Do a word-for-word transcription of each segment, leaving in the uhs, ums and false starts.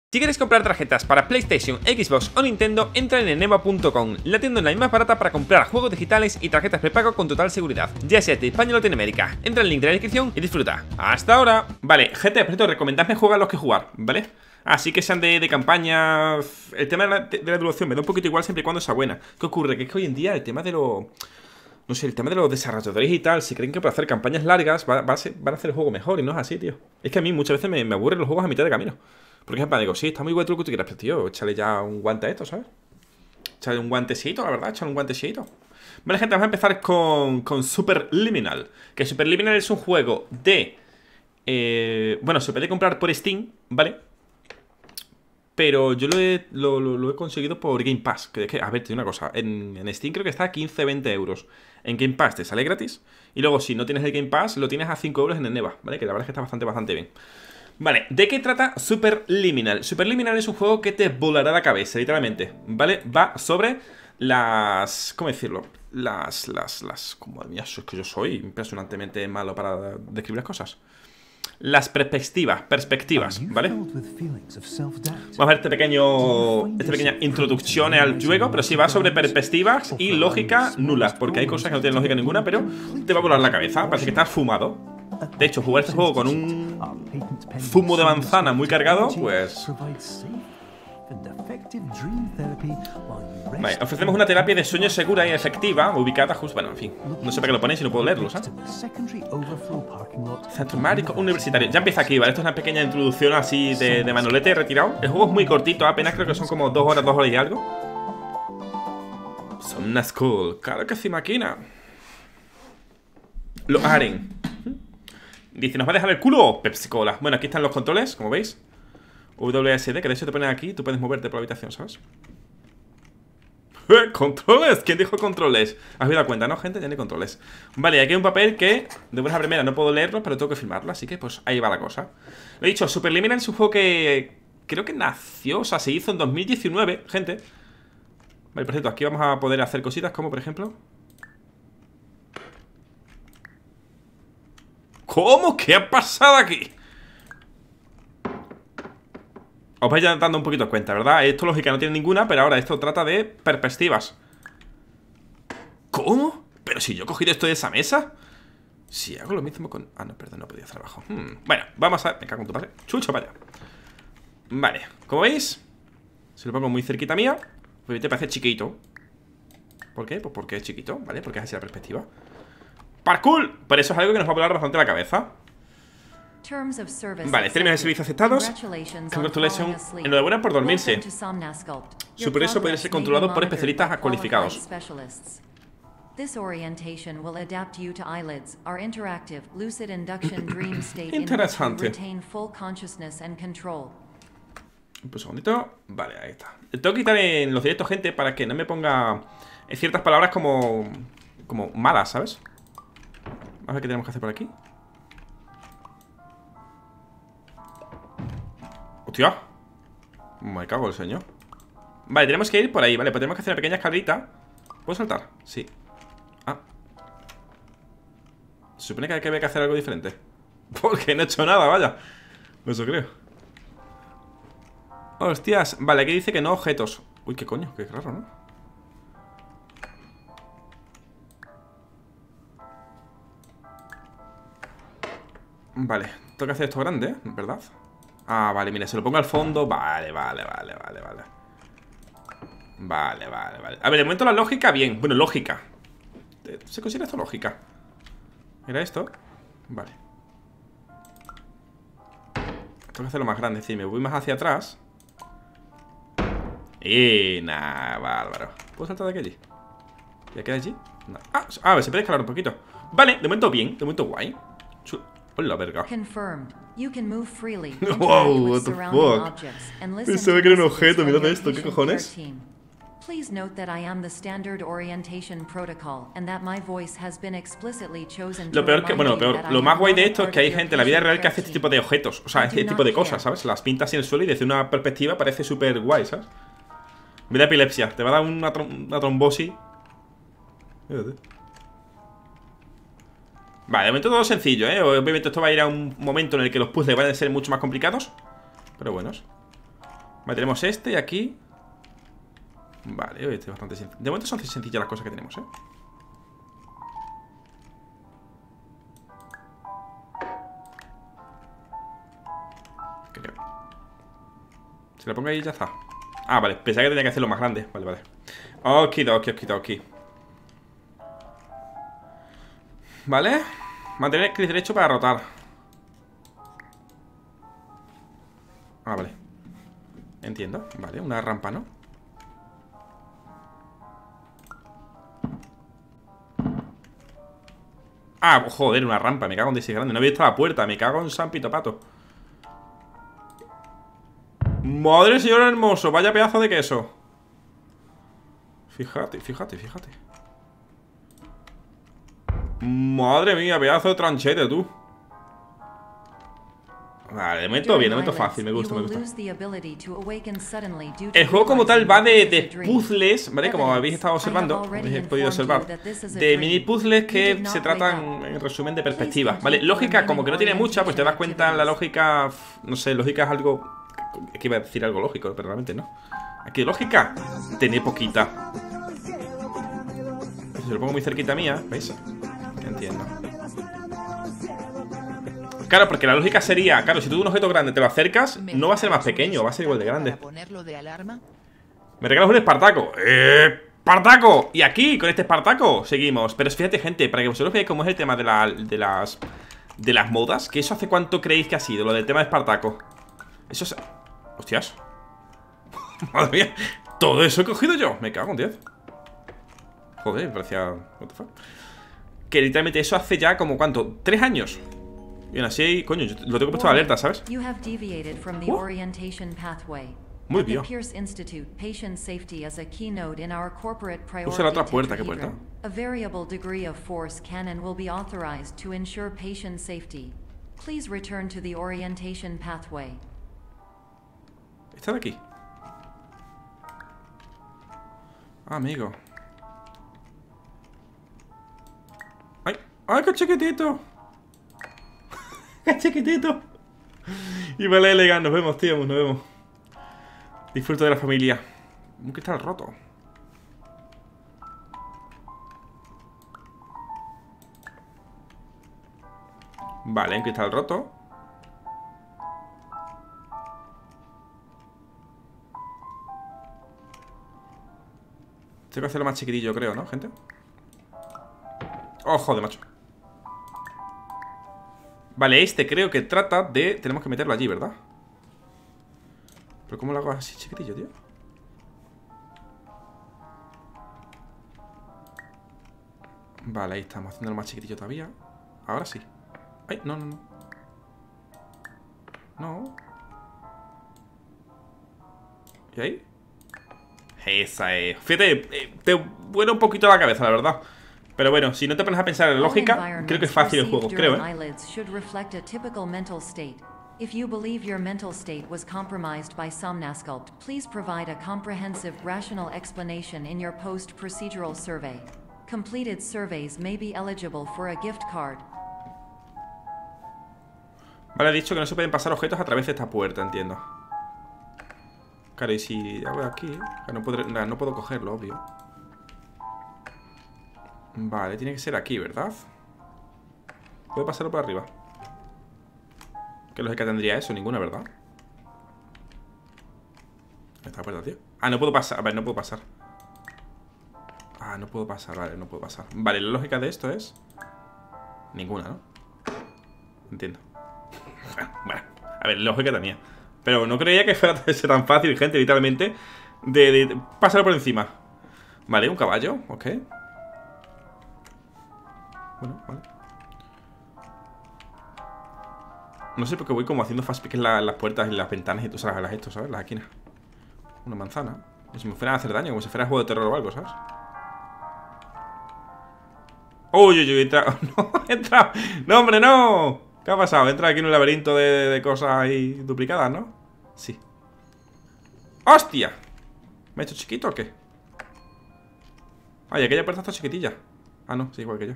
Si quieres comprar tarjetas para PlayStation, Xbox o Nintendo, entra en eneba punto com, la tienda online más barata para comprar juegos digitales y tarjetas prepago con total seguridad, ya sea de España o Latinoamérica. Entra en el link de la descripción y disfruta. ¡Hasta ahora! Vale, gente, por cierto, recomendadme juegos a los que jugar, ¿vale? Así que sean de, de campaña. El tema de la, de la duración me da un poquito igual siempre y cuando sea buena. ¿Qué ocurre? Que es que hoy en día el tema de los... No sé, el tema de los desarrolladores y tal, si creen que para hacer campañas largas va, va a ser, van a hacer el juego mejor y no es así, tío. Es que a mí muchas veces me, me aburren los juegos a mitad de camino. Por ejemplo, digo, sí, está muy guay lo que tú quieras, pero tío, échale ya un guante a esto, ¿sabes? Échale un guantecito, la verdad, échale un guantecito. Vale, gente, vamos a empezar con, con Superliminal. Que Superliminal es un juego de... Eh, bueno, se puede comprar por Steam, ¿vale? Pero yo lo he, lo, lo, lo he conseguido por Game Pass. Que, que, a ver, te digo una cosa. En, en Steam creo que está a quince a veinte euros. En Game Pass te sale gratis. Y luego, si no tienes el Game Pass, lo tienes a cinco euros en el Neva, ¿vale? Que la verdad es que está bastante, bastante bien. Vale, ¿de qué trata Superliminal? Superliminal es un juego que te volará la cabeza, literalmente, ¿vale? Va sobre las... ¿Cómo decirlo? Las... las... las... Como mía, es que yo soy impresionantemente malo para describir las cosas. Las perspectivas, perspectivas, ¿vale? Vamos a ver este pequeño... Esta pequeña introducción al juego, pero sí va sobre perspectivas y lógica nula, porque hay cosas que no tienen lógica ninguna, pero te va a volar la cabeza, parece que estás fumado. De hecho, jugar este juego con un zumo de manzana muy cargado, pues... Vale, ofrecemos una terapia de sueño segura y efectiva, ubicada justo... Bueno, en fin, no sé para qué lo ponéis si no puedo leerlo, ¿sabes? Centro médico universitario. Ya empieza aquí, ¿vale? Esto es una pequeña introducción así de, de manolete retirado. El juego es muy cortito, apenas creo que son como dos horas, dos horas y algo. Somna School, claro que sí, máquina. Lo harán. Dice, ¿nos va a dejar el culo? Pepsi Cola. Bueno, aquí están los controles, como veis. W S D, que de hecho te ponen aquí. Tú puedes moverte por la habitación, ¿sabes? ¡Eh! ¡Controles! ¿Quién dijo controles? ¿Has dado cuenta, no, gente? Tiene controles. Vale, aquí hay un papel que de buena primera no puedo leerlo, pero tengo que firmarlo. Así que pues ahí va la cosa. Lo he dicho, Superliminal es un juego que creo que nació, o sea, se hizo en dos mil diecinueve, gente. Vale, por cierto, aquí vamos a poder hacer cositas como, por ejemplo... ¿Cómo? ¿Qué ha pasado aquí? Os vais ya dando un poquito cuenta, ¿verdad? Esto lógica no tiene ninguna, pero ahora esto trata de perspectivas. ¿Cómo? ¿Pero si yo he cogido esto de esa mesa? Si hago lo mismo con... Ah, no, perdón, no podía hacer abajo. hmm. Bueno, vamos a... Me cago en tu padre. Chucho, vaya. Vale, como veis, si lo pongo muy cerquita mía, pues te parece chiquito. ¿Por qué? Pues porque es chiquito, ¿vale? Porque es así la perspectiva. ¡Parkour! Por eso es algo que nos va a volar bastante la cabeza. Vale, términos de servicio aceptados. Congratulations. Enhorabuena por dormirse. Su progreso puede ser controlado por especialistas cualificados. Interesante. Un segundito. Vale, ahí está. Tengo que quitar en los directos, gente, para que no me ponga ciertas palabras como... como malas, ¿sabes? A ver qué tenemos que hacer por aquí. ¡Hostia! Me cago en el señor. Vale, tenemos que ir por ahí, vale, pues tenemos que hacer una pequeña escalerita. ¿Puedo saltar? Sí. Ah. Se supone que hay que, que hacer algo diferente. Porque no he hecho nada, vaya. Eso creo. Hostias, vale, aquí dice que no objetos. Uy, qué coño, qué raro, ¿no? Vale, tengo que hacer esto grande, ¿verdad? Ah, vale, mira, se lo pongo al fondo. Vale, vale, vale, vale, vale. Vale, vale, vale. A ver, de momento la lógica, bien. Bueno, lógica. ¿Se considera esto lógica? ¿Era esto? Vale. Tengo que hacerlo más grande, es decir, me voy más hacia atrás. Y nada, bárbaro. ¿Puedo saltar de aquí allí? ¿Ya queda allí? No. Ah, a ver, se puede escalar un poquito. Vale, de momento bien, de momento guay. Chu Hola, verga. Wow, what the fuck. Pensaba que era un objeto, mirad esto, ¿qué cojones? Lo peor que, bueno, lo peor, lo más guay de esto es que hay gente en la vida real que hace este tipo de objetos. O sea, este tipo de cosas, ¿sabes? Las pintas en el suelo y desde una perspectiva parece súper guay, ¿sabes? Me da epilepsia, te va a dar una, trom una trombosis. Fíjate. Vale, de momento todo sencillo, ¿eh? Obviamente esto va a ir a un momento en el que los puzzles van a ser mucho más complicados, pero buenos. Vale, tenemos este y aquí. Vale, este es bastante sencillo. De momento son sencillas las cosas que tenemos, ¿eh? Creo. Si le pongo ahí ya está. Ah, vale, pensaba que tenía que hacerlo más grande. Vale, vale. Okidoki, okidoki. Vale. Mantener el clic derecho para rotar. Ah, vale. Entiendo, vale, una rampa, ¿no? Ah, joder, una rampa, me cago en Daisy grande. No había visto la puerta, me cago en San Pito Pato. Madre señor hermoso, vaya pedazo de queso. Fíjate, fíjate, fíjate. Madre mía, pedazo de tranchete, tú. Vale, de momento bien, de momento fácil, me gusta, me gusta. El juego como tal va de, de puzzles, ¿vale? Como habéis estado observando, habéis podido observar, de mini puzzles que se tratan, en resumen, de perspectiva, ¿vale? Lógica, como que no tiene mucha, pues te das cuenta, la lógica, no sé, lógica es algo, es que iba a decir algo lógico, pero realmente no. Aquí lógica, tiene poquita. Si lo pongo muy cerquita mía, ¿veis? Entiendo. Claro, porque la lógica sería, claro, si tú un objeto grande te lo acercas, no va a ser más pequeño, va a ser igual de grande. ¿Me regalas un Espartaco? ¡Eh! ¡Espartaco! Y aquí, con este Espartaco, seguimos. Pero fíjate, gente, para que vosotros veáis cómo es el tema de, la, de las de las modas, que eso hace cuánto creéis que ha sido, lo del tema de Espartaco. Eso es... Hostias. Madre mía, todo eso he cogido yo. Me cago en diez. Joder, me parecía... What the fuck? Que literalmente eso hace ya como, ¿cuánto? ¿Tres años? Bien, así, coño, yo lo tengo puesto de alerta, ¿sabes? Uh. Muy bien. Usa la otra puerta, ¿qué puerta? ¿Está de aquí? Ah, amigo. ¡Ay! ¡Ay, qué chiquitito! ¡Qué chiquitito! Y vale, elegante, nos vemos, tío, nos vemos. Disfruto de la familia. Un cristal roto. Vale, un cristal roto. Tengo que hacerlo más chiquitillo, creo, ¿no, gente? ¡Oh, joder, macho! Vale, este creo que trata de... Tenemos que meterlo allí, ¿verdad? ¿Pero cómo lo hago así chiquitillo, tío? Vale, ahí estamos, haciéndolo más chiquitillo todavía. Ahora sí. ¡Ay, no, no, no! No. ¿Y ahí? Esa es... Fíjate, te vuela un poquito la cabeza, la verdad. Pero bueno, si no te pones a pensar en la lógica, creo que es fácil el juego, creo, ¿eh? If you believe your mental state was compromised by Somnasculpt, please provide a comprehensive, rational explanation in your post-procedural survey. Completed surveys may be eligible for a gift card. Vale, ha dicho que no se pueden pasar objetos a través de esta puerta, entiendo. Claro, y si hago aquí, no, podré, no, no puedo cogerlo, obvio. Vale, tiene que ser aquí, ¿verdad? ¿Puedo pasarlo por arriba? ¿Qué lógica tendría eso? Ninguna, ¿verdad? Esta puerta, tío. Ah, no puedo pasar. Vale, no puedo pasar. Ah, no puedo pasar. Vale, no puedo pasar. Vale, la lógica de esto es... Ninguna, ¿no? Entiendo. Bueno, a ver, lógica también. Pero no creía que fuera tan fácil, gente, literalmente. De, de, de pasar por encima. Vale, un caballo, ok. Bueno, vale. No sé por qué voy como haciendo fast pick en la, las puertas y las ventanas y todas las, las estos, ¿sabes? Las esquinas. Una manzana. Como si me fueran a hacer daño, como si fuera un juego de terror o algo, ¿sabes? ¡Uy, uy, uy! He entrado. ¡No! ¡He entrado! ¡No, hombre, no! ¿Qué ha pasado? He entrado aquí en un laberinto de, de cosas ahí duplicadas, ¿no? Sí. ¡Hostia! ¿Me he hecho chiquito o qué? Ay, aquella puerta está chiquitilla. Ah, no, sí, igual que yo.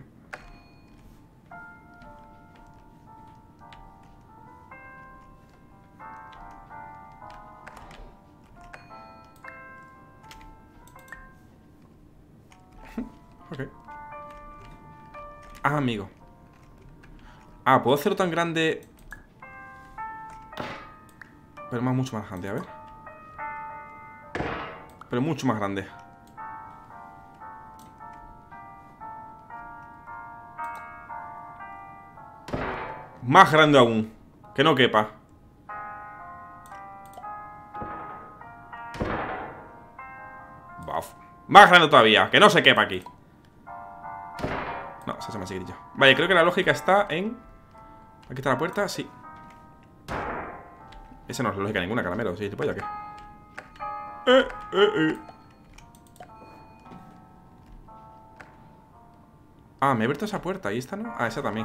Ok. Ah, amigo. Ah, ¿puedo hacerlo tan grande? Pero más, mucho más grande, a ver. Pero mucho más grande. Más grande aún. Que no quepa. Buf. Más grande todavía. Que no se quepa aquí. No, se hace más chiquitillo. Vale, creo que la lógica está en... Aquí está la puerta, sí. Esa no es lógica ninguna, caramelo. ¿Sí? ¿Tipo ya qué? Eh, eh, eh. Ah, me he abierto esa puerta. ¿Y esta no? Ah, esa también.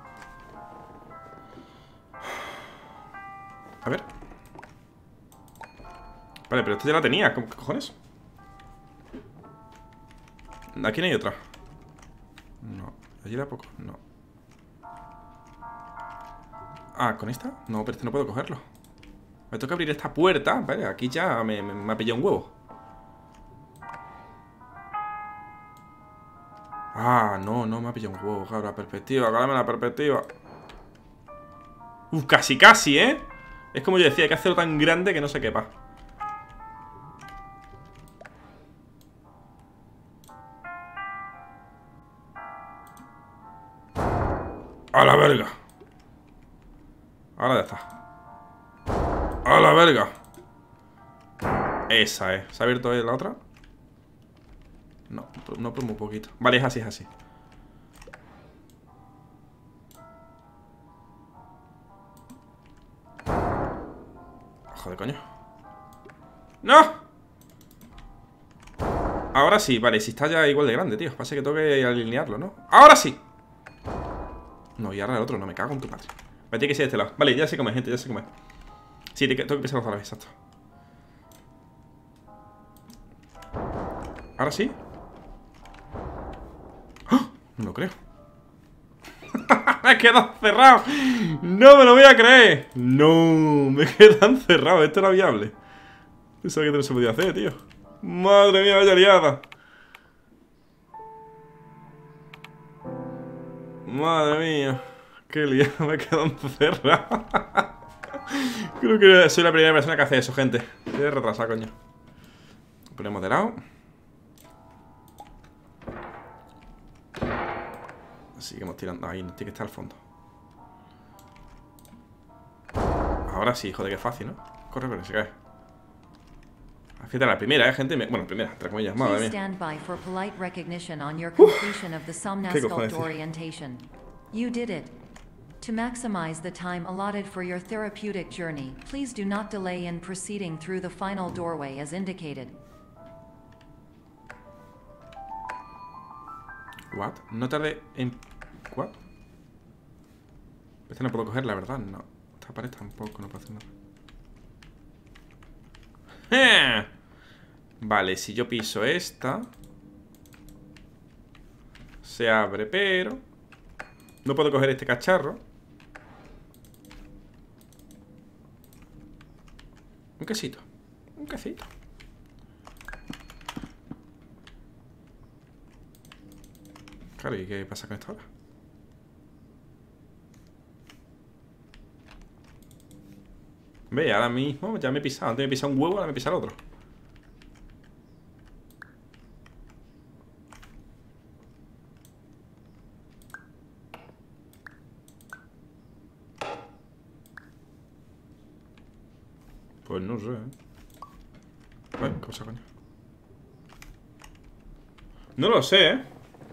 A ver. Vale, pero esta ya la tenía. ¿Qué cojones? Aquí no hay otra. No. Allí era poco. No. Ah, ¿con esta? No, pero este no puedo cogerlo. Me toca abrir esta puerta. Vale, aquí ya me, me, me ha pillado un huevo. Ah, no, no me ha pillado un huevo. Claro, la perspectiva, cálame la perspectiva. Uf, casi, casi, ¿eh? Es como yo decía, hay que hacerlo tan grande que no se quepa. ¡A la verga! Ahora ya está. ¡A la verga! Esa es. ¿Se ha abierto la otra? No, no por muy poquito. Vale, es así, es así. Joder, coño. ¡No! Ahora sí, vale, si está ya igual de grande, tío. Pasa que tengo que alinearlo, ¿no? ¡Ahora sí! No, y ahora el otro, no, me cago en tu madre. Me tiene que ser de este lado. Vale, ya sé comer, gente, ya sé comer. Sí, tengo que empezar otra vez, exacto. ¿Ahora sí? ¡Oh! No lo creo. Me he quedado cerrado. No me lo voy a creer. No, me quedan cerrados. Esto era viable. Eso que no se podía hacer, tío. Madre mía, vaya liada. Madre mía. Qué liada, me he quedado cerrado. Creo que soy la primera persona que hace eso, gente. Voy a retrasar, coño. Lo ponemos de lado. Seguimos tirando. Ahí, tiene que estar al fondo. Ahora sí, joder, qué fácil, ¿no? Corre, pero se cae. Fíjate, la primera, ¿eh, gente? Bueno, la primera, entre comillas, madre mía. Stand by for polite recognition on your completion of the Somnasculpt orientation. You did it. To maximize the time allotted for your therapeutic journey, please do not delay in proceeding through the final doorway as indicated. What? No tardé en... ¿What? Esta no puedo coger, la verdad, no. Esta pared tampoco, no puedo hacer nada. ¡Eh! Vale, si yo piso esta, se abre, pero no puedo coger este cacharro. Un quesito. Un quesito. Claro, ¿y qué pasa con esto ahora? Ve, ahora mismo ya me he pisado. Antes me he pisado un huevo, ahora me he pisado el otro. Pues no sé, ¿eh? Bueno, ¿qué pasa, coño? No lo sé, ¿eh?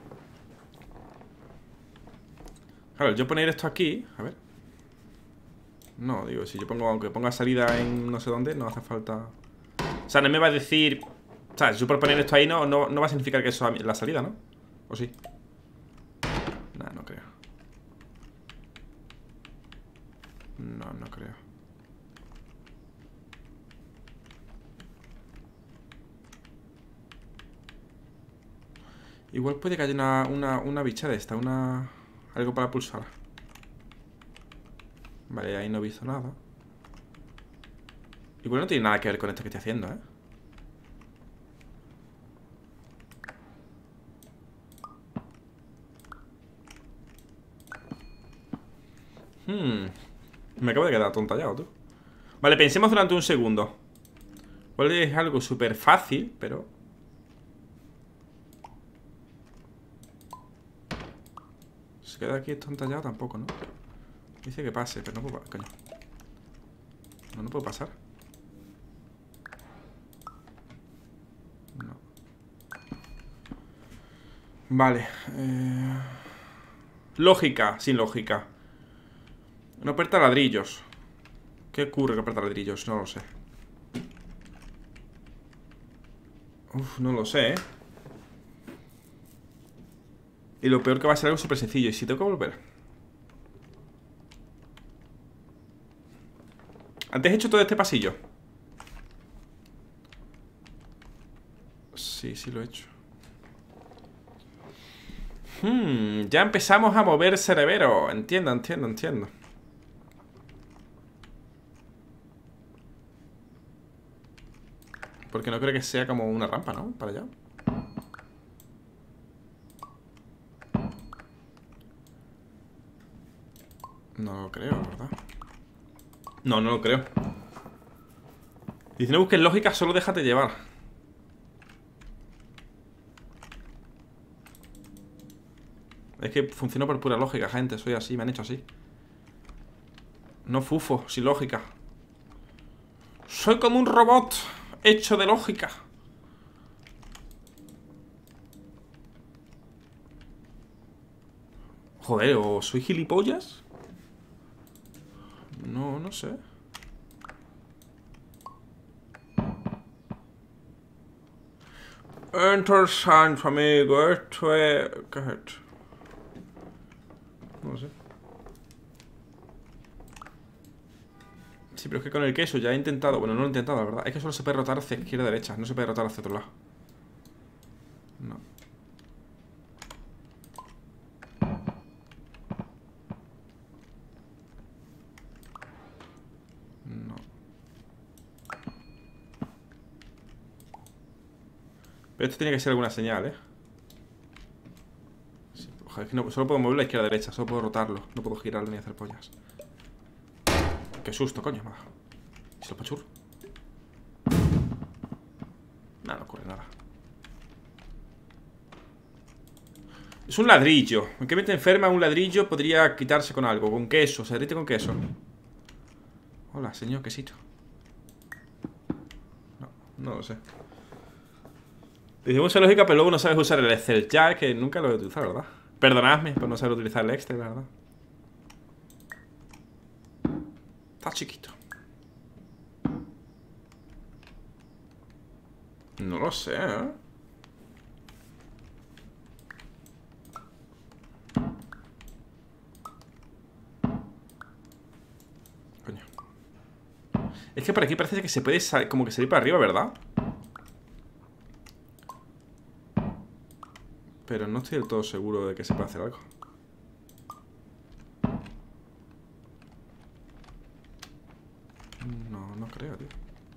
Claro, yo poner esto aquí. A ver. No, digo, si yo pongo, aunque ponga salida en no sé dónde, no hace falta. O sea, no me va a decir. O sea, si yo por poner esto ahí no, no, no va a significar que eso es la salida, ¿no? ¿O sí? Nah, no creo. No, no creo. Igual puede que haya una, una, una bicha de esta, una... Algo para pulsar. Vale, ahí no he visto nada. Igual no tiene nada que ver con esto que estoy haciendo, ¿eh? Hmm. Me acabo de quedar atontallado, tú. Vale, pensemos durante un segundo. Igual es algo súper fácil, pero... Se queda aquí atontallado tampoco, ¿no? Dice que pase, pero no puedo... Coño. No, no puedo pasar. No. Vale. Eh... Lógica, sin lógica. No aprieta ladrillos. ¿Qué ocurre que aprieta ladrillos? No lo sé. Uf, no lo sé, ¿eh? Y lo peor que va a ser algo súper sencillo. ¿Y si tengo que volver? Antes he hecho todo este pasillo. Sí, sí lo he hecho. Hmm, ya empezamos a mover cerebro. Entiendo, entiendo, entiendo. Porque no creo que sea como una rampa, ¿no? Para allá. No lo creo, ¿verdad? No, no lo creo. Dice, no busques lógica, solo déjate llevar. Es que funciona por pura lógica, gente. Soy así, me han hecho así. No fufo, sin lógica. Soy como un robot hecho de lógica. Joder, ¿o soy gilipollas? No, no sé. Interesante, amigo. Esto es... ¿Qué es esto? No sé. Sí, pero es que con el queso ya he intentado... Bueno, no lo he intentado, la verdad. Es que solo se puede rotar hacia izquierda y derecha. No se puede rotar hacia otro lado. No. No. Pero esto tiene que ser alguna señal, ¿eh? Sí, ojalá, es que no, solo puedo moverlo a izquierda y derecha. Solo puedo rotarlo. No puedo girarlo ni hacer pollas. Qué susto, coño. ¿Y si lo pachur? Nada, no ocurre nada. Es un ladrillo. ¿En qué mente enferma un ladrillo podría quitarse con algo? Con queso, se derrite con queso. Hola, señor quesito. No, no lo sé. Decimos lógica, pero luego no sabes usar el Excel. Ya, es que nunca lo he utilizado, ¿verdad? Perdonadme por no saber utilizar el Excel, la verdad. Está chiquito. No lo sé, ¿eh? Coño. Es que por aquí parece que se puede salir, como que salir para arriba, ¿verdad? Pero no estoy del todo seguro de que se pueda hacer algo. No, no creo, tío.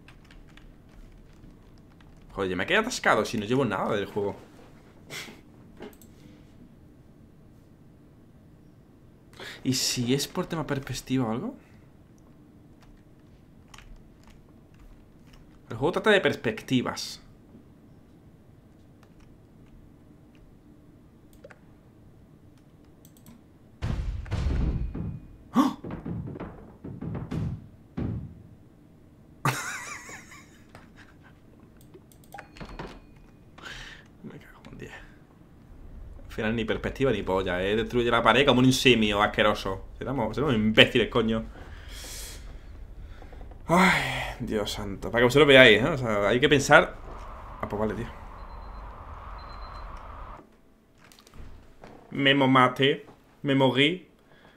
Joder, me he quedado atascado si no llevo nada del juego. ¿Y si es por tema perspectiva o algo? El juego trata de perspectivas. ¡Oh! Me cago en diez. Al final ni perspectiva ni polla, eh. Destruye la pared como un simio asqueroso. Seremos, seremos imbéciles, coño. Ay, Dios santo. Para que vosotros veáis, ¿eh? O sea, hay que pensar. Ah, pues vale, tío. Me mate. Me morí.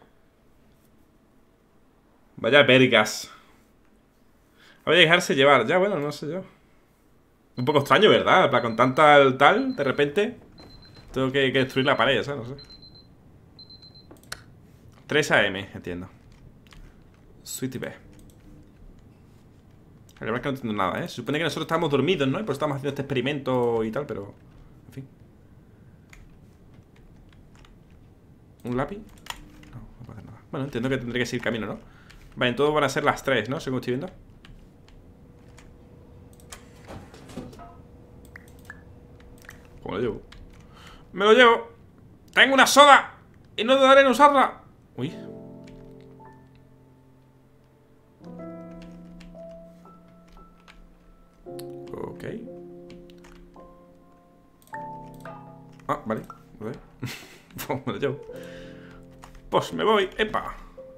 Vaya vergas. Voy a dejarse llevar. Ya, bueno, no sé yo. Un poco extraño, ¿verdad? Para con tanta tal, de repente tengo que, que destruir la pared, ¿sabes? No sé. tres A M, entiendo. Sweetie B. La verdad es que no entiendo nada, ¿eh? Se supone que nosotros estábamos dormidos, ¿no? Y pues estamos haciendo este experimento y tal, pero... En fin. ¿Un lápiz? No, no puedo hacer nada. Bueno, entiendo que tendré que seguir camino, ¿no? Vale, en todo van a ser las tres, ¿no? Según estoy viendo. ¿Cómo lo llevo? ¡Me lo llevo! ¡Tengo una soda! ¡Y no dudaré en usarla! Uy. Ok. Ah, vale. Vale. Pues me lo llevo. Pues me voy. ¡Epa!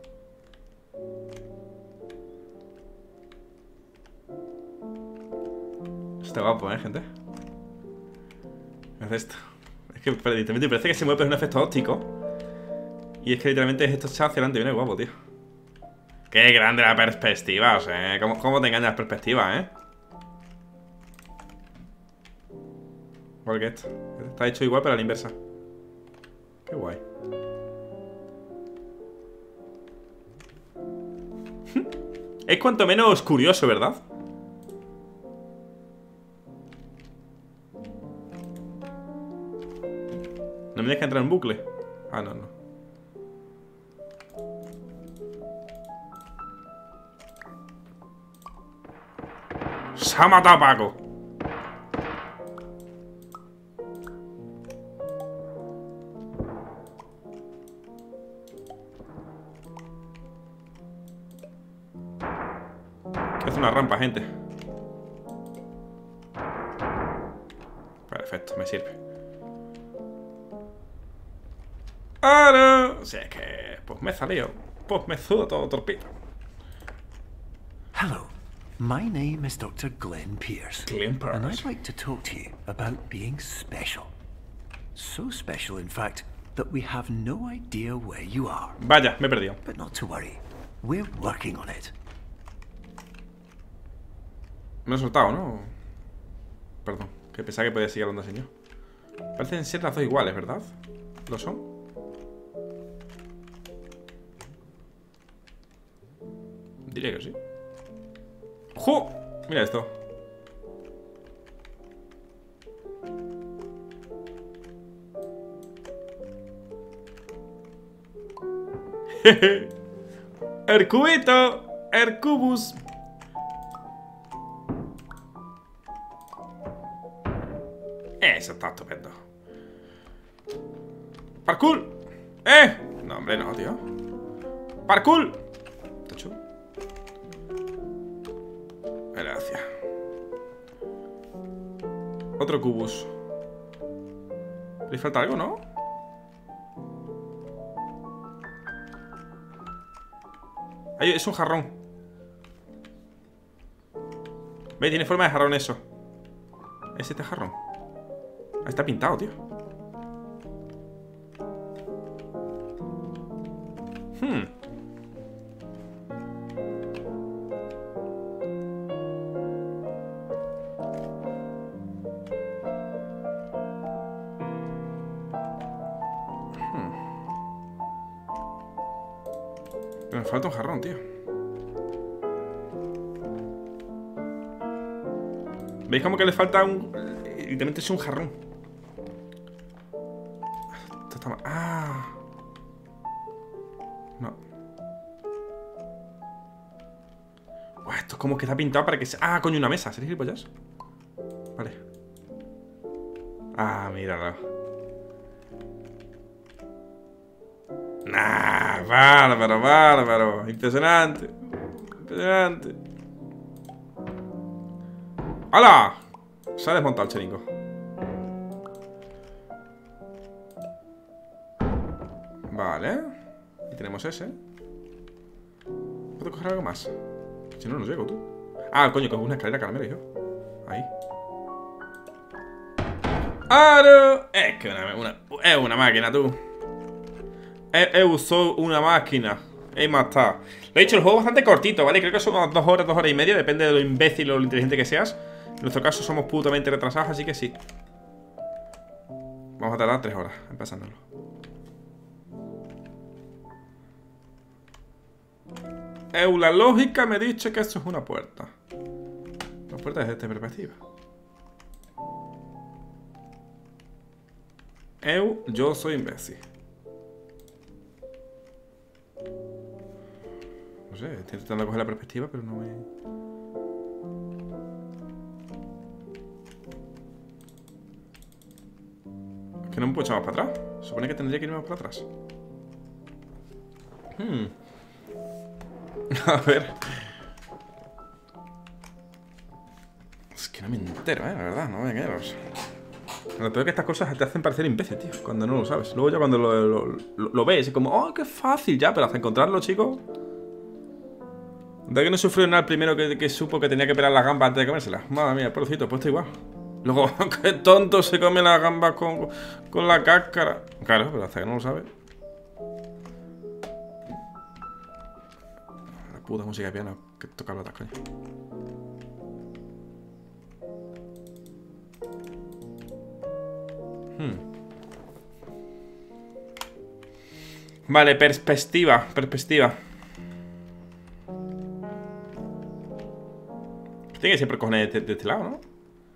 Está guapo, ¿eh, gente? ¿Qué es esto? Es que literalmente parece que se mueve, pero es un efecto óptico. Y es que literalmente esto está hacia adelante. Viene guapo, tío. Qué grande la perspectiva, o sea, ¿Cómo, cómo te engañan las perspectivas, eh? Igual que esto. Está hecho igual, pero a la inversa. Qué guay. Es cuanto menos curioso, ¿verdad? No me deja entrar en bucle. Ah, no, no. Se ha matado a Paco. Que hace una rampa, gente. Perfecto, me sirve. ¡Ahora! O sea, es que... Pues me he salido. Pues me sudo todo torpito. Hello, my name is Doctor Glenn Pierce. Glenn Pierce. And I'd like to talk to you about being special. So special, in fact, that we have no idea where you are. Vaya, me he perdido. But not to worry, we're working on it. Me lo he soltado, ¿no? Perdón, que pensaba que podía seguir hablando así yo. Parecen ser las dos iguales, ¿verdad? ¿Lo son? Diría que sí. ¡Jo! Mira esto. Jeje. ¡El cubito! ¡El cubus! Eso está estupendo. ¡Parkour! ¡Eh! No, hombre, no, tío. ¡Parkour! Está chulo. Gracias. Otro cubus. ¿Le falta algo, no? Ay, es un jarrón. Ve, tiene forma de jarrón eso. ¿Es este jarrón? Ah, está pintado, tío. Hmm. Me falta un jarrón, tío. ¿Veis como que le falta un... Literalmente es un jarrón. Esto está mal. Ah. No. Uah, esto es como que está pintado para que se... Ah, coño, una mesa. ¿Seréis gilipollas? Vale. Ah, míralo. Nah, bárbaro, bárbaro. Impresionante. Impresionante. ¡Hala! Se ha desmontado el chiringo. Vale. Y tenemos ese. ¿Puedo coger algo más? Si no, no llego, tú. Ah, coño, cojo una escalera caramelo, yo. Ahí. ¡Aro! Es que una, una, es una máquina, tú. He, he usado una máquina. He matado. Lo he dicho, el juego es bastante cortito, ¿vale? Creo que son unas dos horas, dos horas y media. Depende de lo imbécil o lo inteligente que seas. En nuestro caso somos putamente retrasados, así que sí. Vamos a tardar tres horas empezándolo. Eu, la lógica me dice que esto es una puerta. Una puerta desde esta perspectiva. Eu, yo soy imbécil. sé, estoy intentando coger la perspectiva, pero no me... Es que no me puedo echar más para atrás. Supone que tendría que irme más para atrás. Hmm. A ver. Es que no me entero, eh, la verdad, no me engañaros. Lo peor es que estas cosas te hacen parecer imbécil, tío, cuando no lo sabes. Luego ya cuando lo, lo, lo, lo ves, es como, oh, qué fácil ya, pero hasta encontrarlo, chicos. ¿De que no sufrió nada el primero que, que supo que tenía que pelar las gambas antes de comérselas? Madre mía, pobrecito, puesto igual. Luego, qué tonto se come las gambas con, con la cáscara. Claro, pero hasta que no lo sabe. La puta música de piano que toca las coño. Hmm. Vale, perspectiva, perspectiva. Tiene que ser por cojones de, de este lado, ¿no?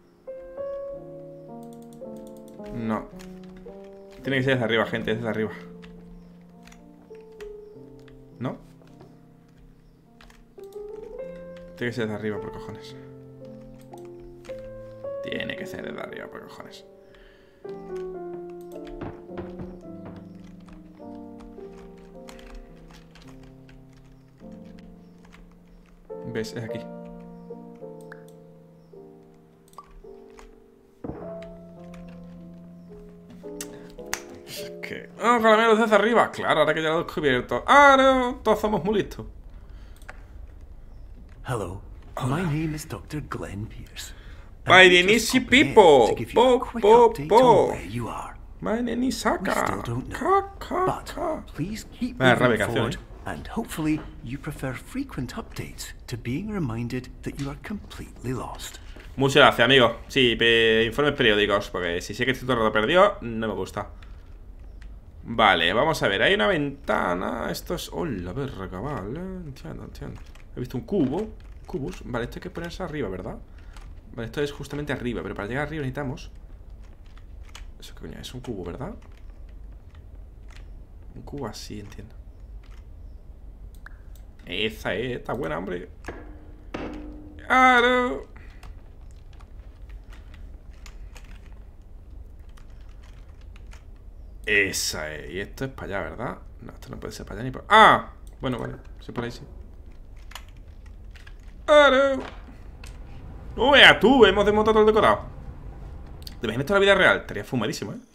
No. Tiene que ser desde arriba, gente, desde arriba. ¿No? Tiene que ser desde arriba, por cojones. Tiene que ser desde arriba, por cojones. ¿Ves? Es aquí. Es que... ¡Oh, caramelos desde arriba! Claro, ahora que ya lo he descubierto. ¡Ah, no! Todos somos muy listos. Hello. My name is Doctor Glenn Pierce. My name is people. Po, po, po. My name is Saka. Ka, ka, ka. Please keep Vaya moving rabia forward, canción, and hopefully you prefer frequent updates to being reminded that you are completely lost. Muchas gracias, amigo. Sí, pe informes periódicos, porque si sé que estoy todo el rato perdido, no me gusta. Vale, vamos a ver. Hay una ventana. Esto es... ¡Oh, la verga! Vale, entiendo, entiendo. He visto un cubo. Cubos. Vale, esto hay que ponerse arriba, ¿verdad? Vale, esto es justamente arriba. Pero para llegar arriba necesitamos... Eso, coño, es un cubo, ¿verdad? Un cubo así, entiendo. Esa es, está buena, hombre. ¡Claro! Esa es. Y esto es para allá, ¿verdad? No, esto no puede ser para allá ni para... ¡Ah! Bueno, vale. Sí, por ahí sí. ¡Claro! ¡No veas tú! Hemos desmontado todo el decorado. ¿Te imaginas esto en la vida real? Estaría fumadísimo, ¿eh?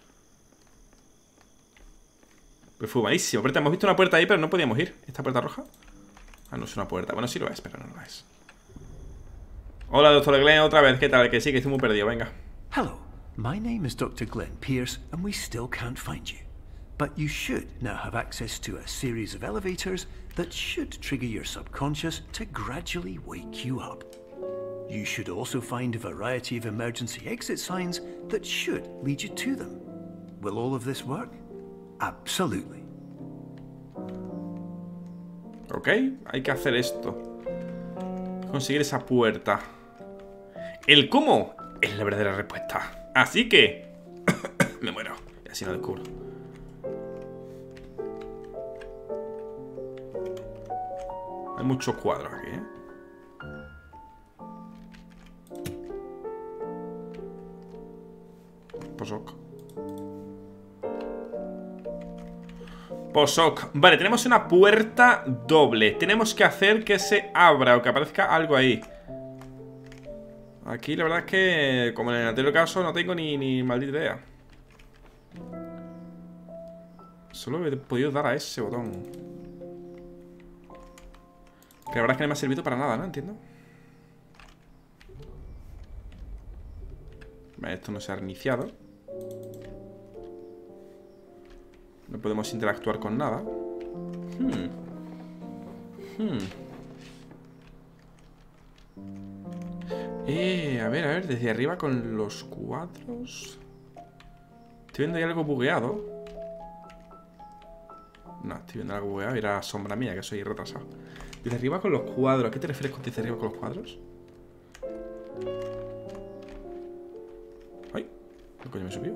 Pero fumadísimo. Pero hemos visto una puerta ahí, pero no podíamos ir. ¿Esta puerta roja? Ah, no es una puerta. Bueno, sí lo es, pero no lo es. Hola, doctor Glenn, otra vez. ¿Qué tal? Que sí, que estoy muy perdido. Venga. Hello. My name is Doctor Glenn Pierce, and we still can't find you. But you should now have access to a series of elevators that should trigger your subconscious to gradually wake you up. You should also find a variety of emergency exit signs that should lead you to them. Will all of this work? Absolutely. Ok, hay que hacer esto. Conseguir esa puerta. El cómo es la verdadera respuesta. Así que... me muero. Y así no descubro. Hay muchos cuadros aquí, ¿eh? Posok. Posok. Vale, tenemos una puerta doble. Tenemos que hacer que se abra o que aparezca algo ahí. Aquí la verdad es que, como en el anterior caso, no tengo ni, ni maldita idea. Solo he podido dar a ese botón. Que la verdad es que no me ha servido para nada, ¿no? Entiendo. Vale, esto no se ha reiniciado. No podemos interactuar con nada. Hmm. Hmm. Eh, a ver, a ver, desde arriba con los cuadros. Estoy viendo ahí algo bugueado. No, estoy viendo algo bugueado. Era sombra mía, que soy retrasado. Desde arriba con los cuadros. ¿A qué te refieres con desde arriba con los cuadros? Ay, ¿qué coño me subió?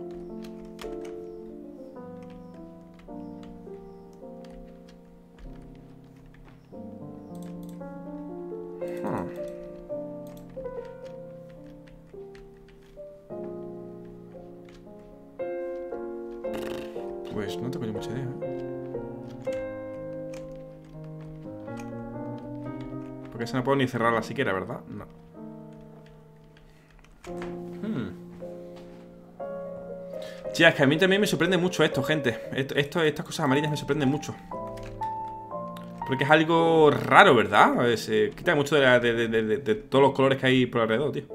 Pues no tengo yo mucha idea, ¿eh? Porque esa no puedo ni cerrarla siquiera, ¿verdad? No. Hmm. Ya, es que a mí también me sorprende mucho esto, gente. Esto, esto, estas cosas amarillas me sorprenden mucho. Porque es algo raro, ¿verdad? Se quita mucho de, la, de, de, de, de todos los colores que hay por alrededor, tío.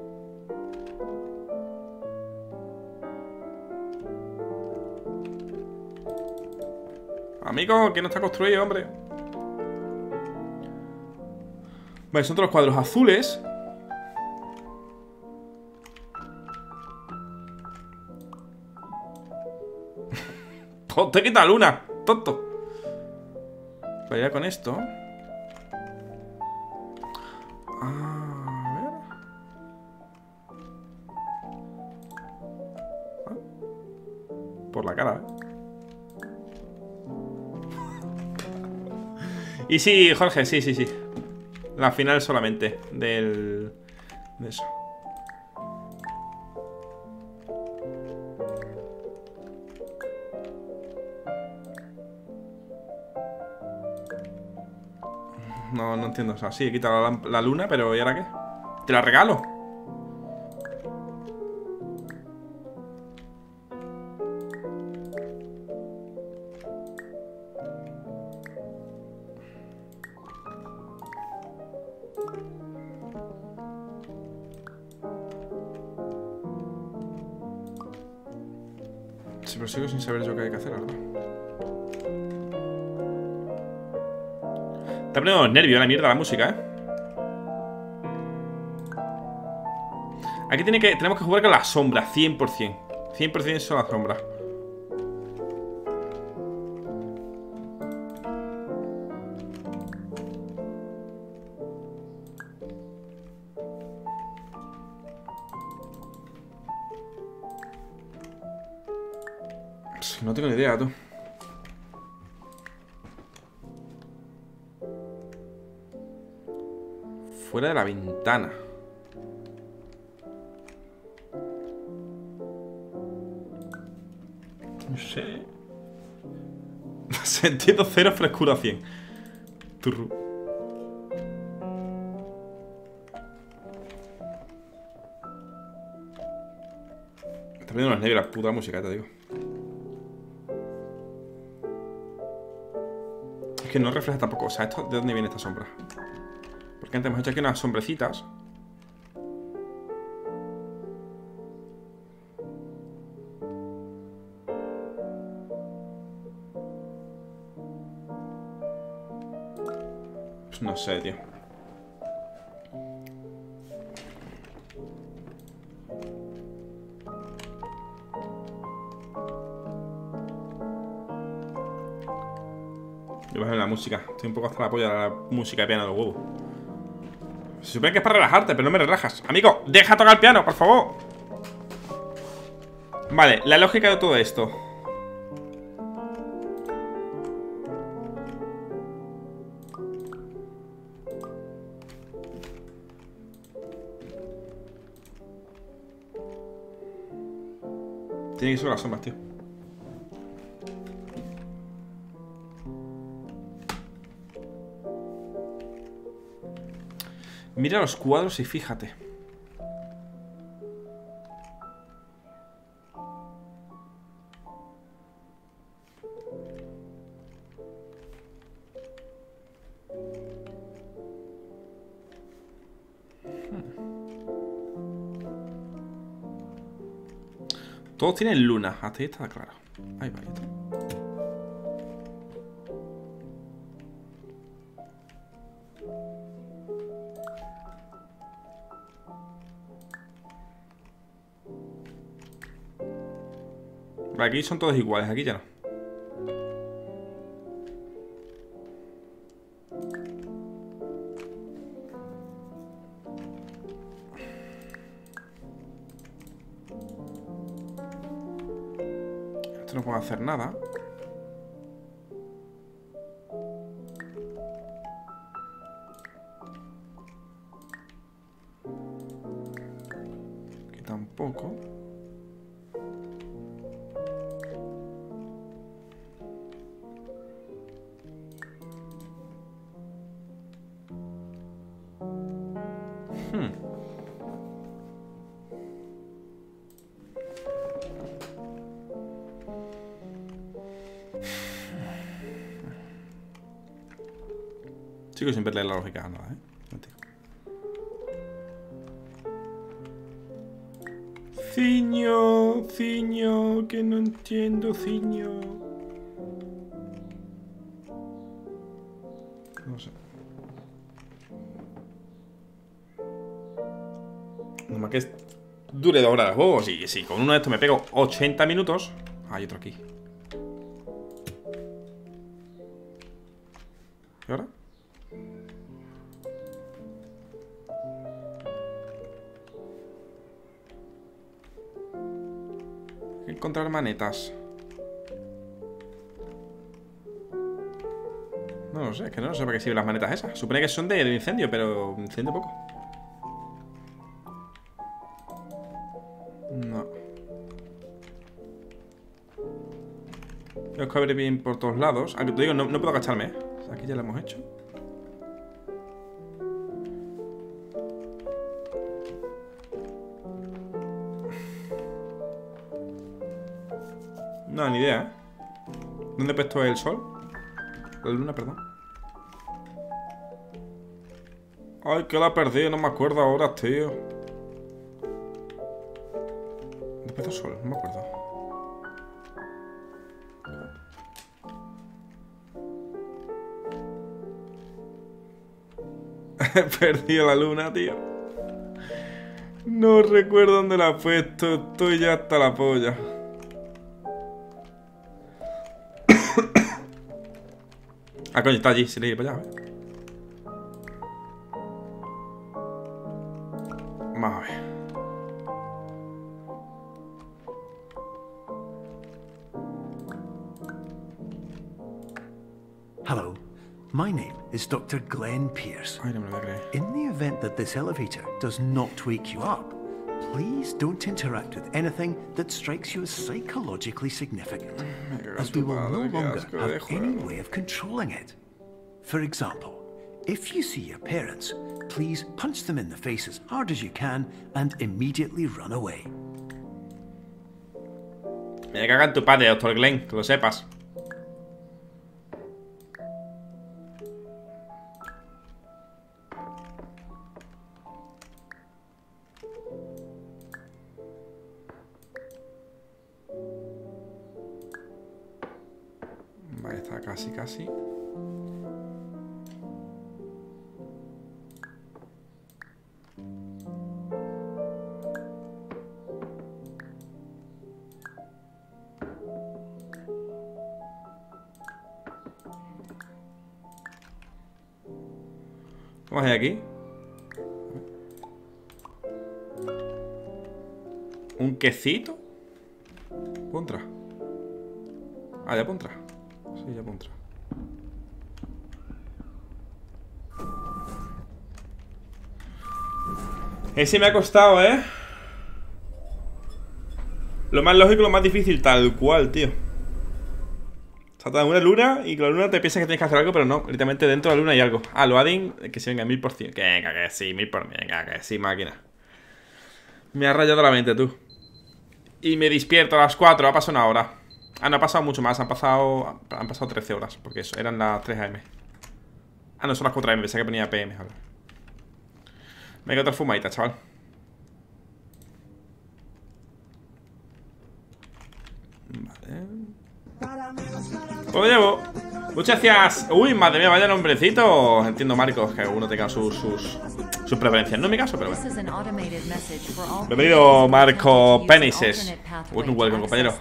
Amigo, que no está construido, hombre. Vale, son todos los cuadros azules. ¡Oh, te quita la luna! ¡Tonto! Vale, ya con esto. A ver. Ah. Por la cara, ¿eh? Y sí, Jorge, sí, sí, sí. La final solamente del... de eso. No, no entiendo. O sea, sí, he quitado la, la luna, pero ¿y ahora qué? ¡Te la regalo! Sí, pero sigo sin saber yo qué hay que hacer, la verdad. Está poniendo los nervios la mierda la música, ¿eh? Aquí tiene que, tenemos que jugar con las sombras, cien por cien. cien por cien son las sombras. No tengo ni idea, tú. Fuera de la ventana. No sé. Sentido cero, frescura cien. Turru. Está viendo los negros la puta música, te digo. Es que no refleja tampoco. O sea, ¿esto, ¿de dónde viene esta sombra? Porque antes hemos hecho aquí unas sombrecitas. Pues no sé, tío. Yo bajo en la música. Estoy un poco hasta la polla de la música de piano de los huevos. Se supone que es para relajarte, pero no me relajas. Amigo, deja tocar el piano, por favor. Vale, la lógica de todo esto. Tiene que ser las sombras, tío. Mira los cuadros y fíjate. Todos tienen luna, hasta ahí está claro. Ahí va, ahí está. Aquí son todos iguales, aquí ya no. Esto no puedo hacer nada. Aquí tampoco. Chicos, sin verle la lógica a nada, ¿eh? Mentira. Ciño, ciño, que no entiendo, ciño. No sé. Nomás que dure dos horas el juego. Sí, sí, con uno de estos me pego ochenta minutos. Ah, hay otro aquí. ¿Y ahora? Hay que encontrar manetas. No lo sé, es que no sé para qué sirven las manetas esas. Supone que son de, de incendio, pero incendio poco. No. Tengo que abrir bien por todos lados. Aquí te digo, no, no puedo agacharme, ¿eh? O sea, aquí ya lo hemos hecho. No, ni idea, ¿eh? ¿Dónde he puesto el sol? La luna, perdón. Ay, que la he perdido, no me acuerdo ahora, tío. ¿Dónde he puesto el sol? No me acuerdo. He perdido la luna, tío. No recuerdo dónde la he puesto. Estoy ya hasta la polla. Ah, coño, está allí. Se le iba para allá, ¿eh? Vamos a ver. Hello. My name is Doctor Glenn Pierce. Ay, no me lo voy a creer. In the event that this elevator does not wake you up, please don't interact with anything that strikes you as psychologically significant, as we will no longer have any way of controlling it. For example, if you see your parents, please punch them in the face as hard as you can and immediately run away. Me caga en tu padre, Doctor Glenn, que lo sepas. Vale, está casi, casi. ¿Cómo es aquí? ¿Un quesito? ¿Puedo entrar? Ah, ya puedo entrar. Sí, ya puedo entrar. Ese me ha costado, ¿eh? Lo más lógico, lo más difícil, tal cual, tío. Salta de una luna y con la luna te piensas que tienes que hacer algo, pero no, directamente dentro de la luna hay algo. Ah, lo adding, que se venga mil por cien. Que venga, que sí, mil por venga, que sí, máquina. Me ha rayado la mente, tú. Y me despierto a las cuatro, ha pasado una hora. Ah, no ha pasado mucho más, han pasado Han pasado trece horas, porque eso, eran las tres a eme. Ah, no, son las cuatro a eme, pensé que ponía pe eme ahora. Venga, otra fumadita, chaval. Vale. Pues lo llevo. Muchas gracias. Uy, madre mía, vaya nombrecito. Entiendo, Marcos, que uno tenga sus, sus, sus preferencias. No en mi caso, pero bueno. Bienvenido, Marco Penises. Welcome, welcome, compañero.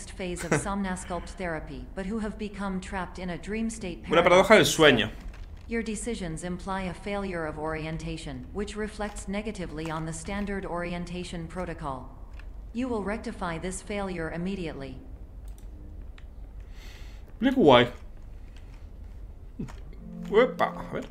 Una paradoja del sueño. Your decisions imply a failure of orientation, which reflects negatively on the standard orientation protocol. You will rectify this failure immediately. Qué guay. Uepa, a ver.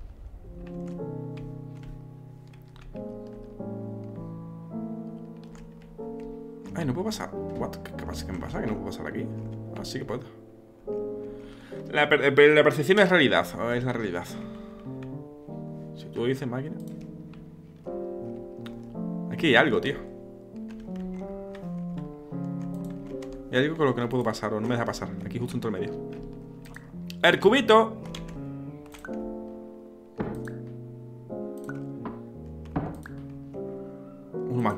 Ay, no puedo pasar. What? ¿Qué, qué pasa? ¿Qué me pasa? Que no puedo pasar aquí. Ah, sí que puedo. La, per la percepción es realidad. O es la realidad. Si tú dices máquina. Aquí hay algo, tío. Hay algo con lo que no puedo pasar o no me deja pasar. Aquí justo entre medio. El cubito.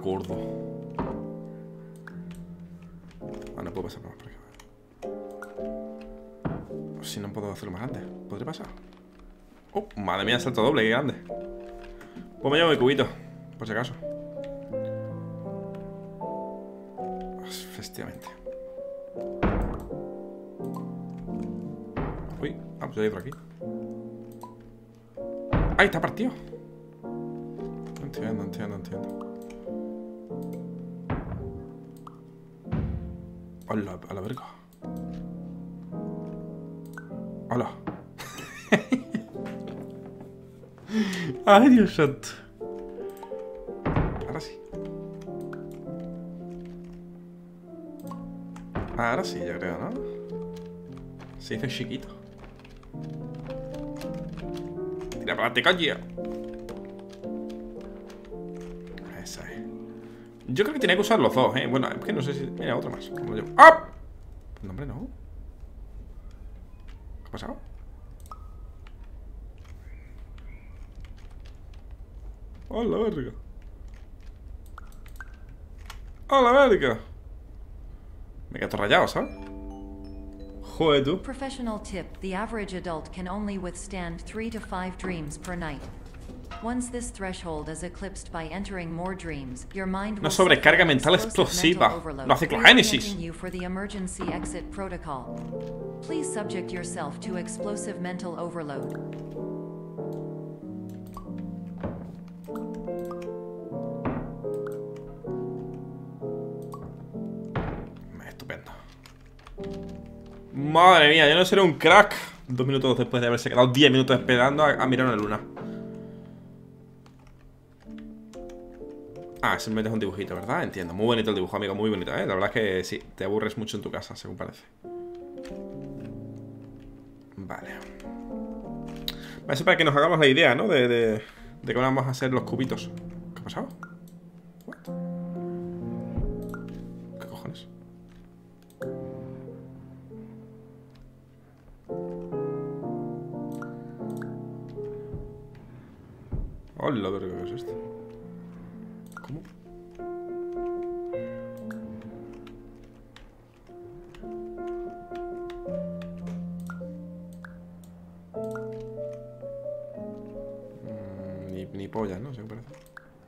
gordo. Ah, no puedo pasar más por aquí. Si no puedo hacerlo más grande. ¿Podré pasar? Oh, madre mía, salto doble, qué grande. Pues me llevo mi cubito, por si acaso. Efectivamente. Uy, ah, pues hay otro aquí. ¡Ay, está partido! No entiendo, entiendo, entiendo. Hola, a la verga. Hola. Ay, Dios santo. Ahora sí. Ahora sí, yo creo, ¿no? Se hizo chiquito. Tira para adelante, coño. Esa es. Yo creo que tenía que usar los dos, ¿eh? Bueno, es que no sé si... Mira, otro más. ¿Cómo lo llevo? ¡Ah! No, hombre, no. ¿Qué ha pasado? ¡Hola, verga! ¡Hola, verga! Me quedo rayado, ¿sabes? Joder, tú. Professional tip: the average adult can only withstand three to five dreams per night. Once this threshold is eclipsed by entering more dreams, your mind Una will sobrecarga suffer mental explosive explosiva. mental overload, Lo ciclogénesis. reorienting you for the emergency exit protocol. Please subject yourself to explosive mental overload. Estupendo. Madre mía, yo no seré un crack. Dos minutos después de haberse quedado diez minutos esperando a, a mirar una luna. Ah, simplemente es un dibujito, ¿verdad? Entiendo. Muy bonito el dibujo, amigo, muy bonito, ¿eh? La verdad es que sí, te aburres mucho en tu casa, según parece. Vale. Eso para que nos hagamos la idea, ¿no? De, de, de cómo vamos a hacer los cubitos. ¿Qué ha pasado? What? ¿Qué cojones? Hola, pero ¿qué es esto? ¿Cómo? Mm, ni, ni pollas, ¿no? Según parece.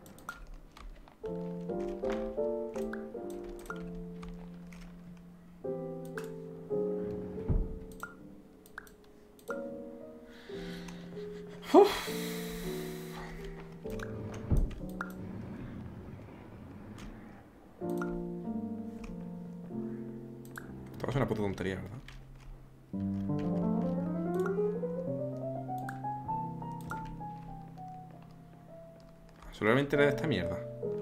Uf. Esto es una puta tontería, ¿verdad? Solamente era de esta mierda.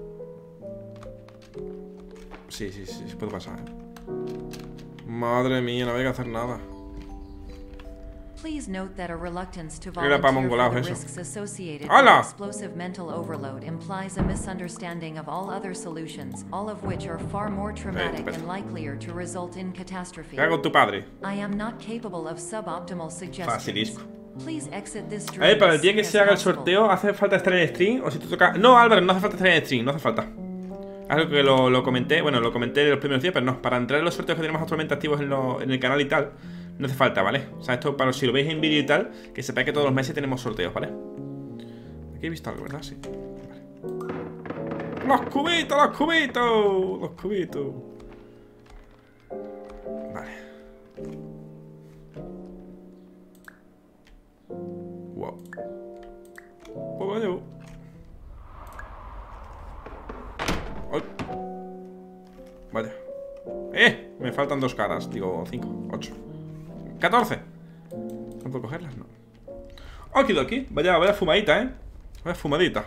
Sí, sí, sí, sí puede pasar, ¿eh? Madre mía, no había que hacer nada. Please note that a reluctance to Era pa' volunteer mongolaos for the eso. risks associated ¡Hala! with explosive mental overload implies a misunderstanding of all other solutions, all of which are far more traumatic espera. and likelier to result in catastrophe. ¿Qué hago con tu padre? I am not capable of suboptimal suggestions. Facilismo. Please exit this A dream ver, para el as día que soon se as haga el possible. sorteo, ¿hace falta estar en stream? O si te toca... No, Álvaro, no hace falta estar en stream, no hace falta. Algo que lo, lo comenté, bueno, lo comenté en los primeros días, pero no. Para entrar en los sorteos que tenemos actualmente activos en, lo, en el canal y tal, no hace falta, ¿vale? O sea, esto para si lo veis en vídeo y tal, que sepáis que todos los meses tenemos sorteos, ¿vale? Aquí he visto algo, ¿verdad? Sí. Vale. ¡Los cubitos, los cubitos! Los cubitos. Vale. Wow. Pues vaya. ¡Ay! Vaya. ¡Eh! Me faltan dos caras. Digo, cinco, ocho, catorce. ¿No puedo cogerlas? No. Okidoki. Vaya, vaya fumadita, ¿eh? Vaya fumadita.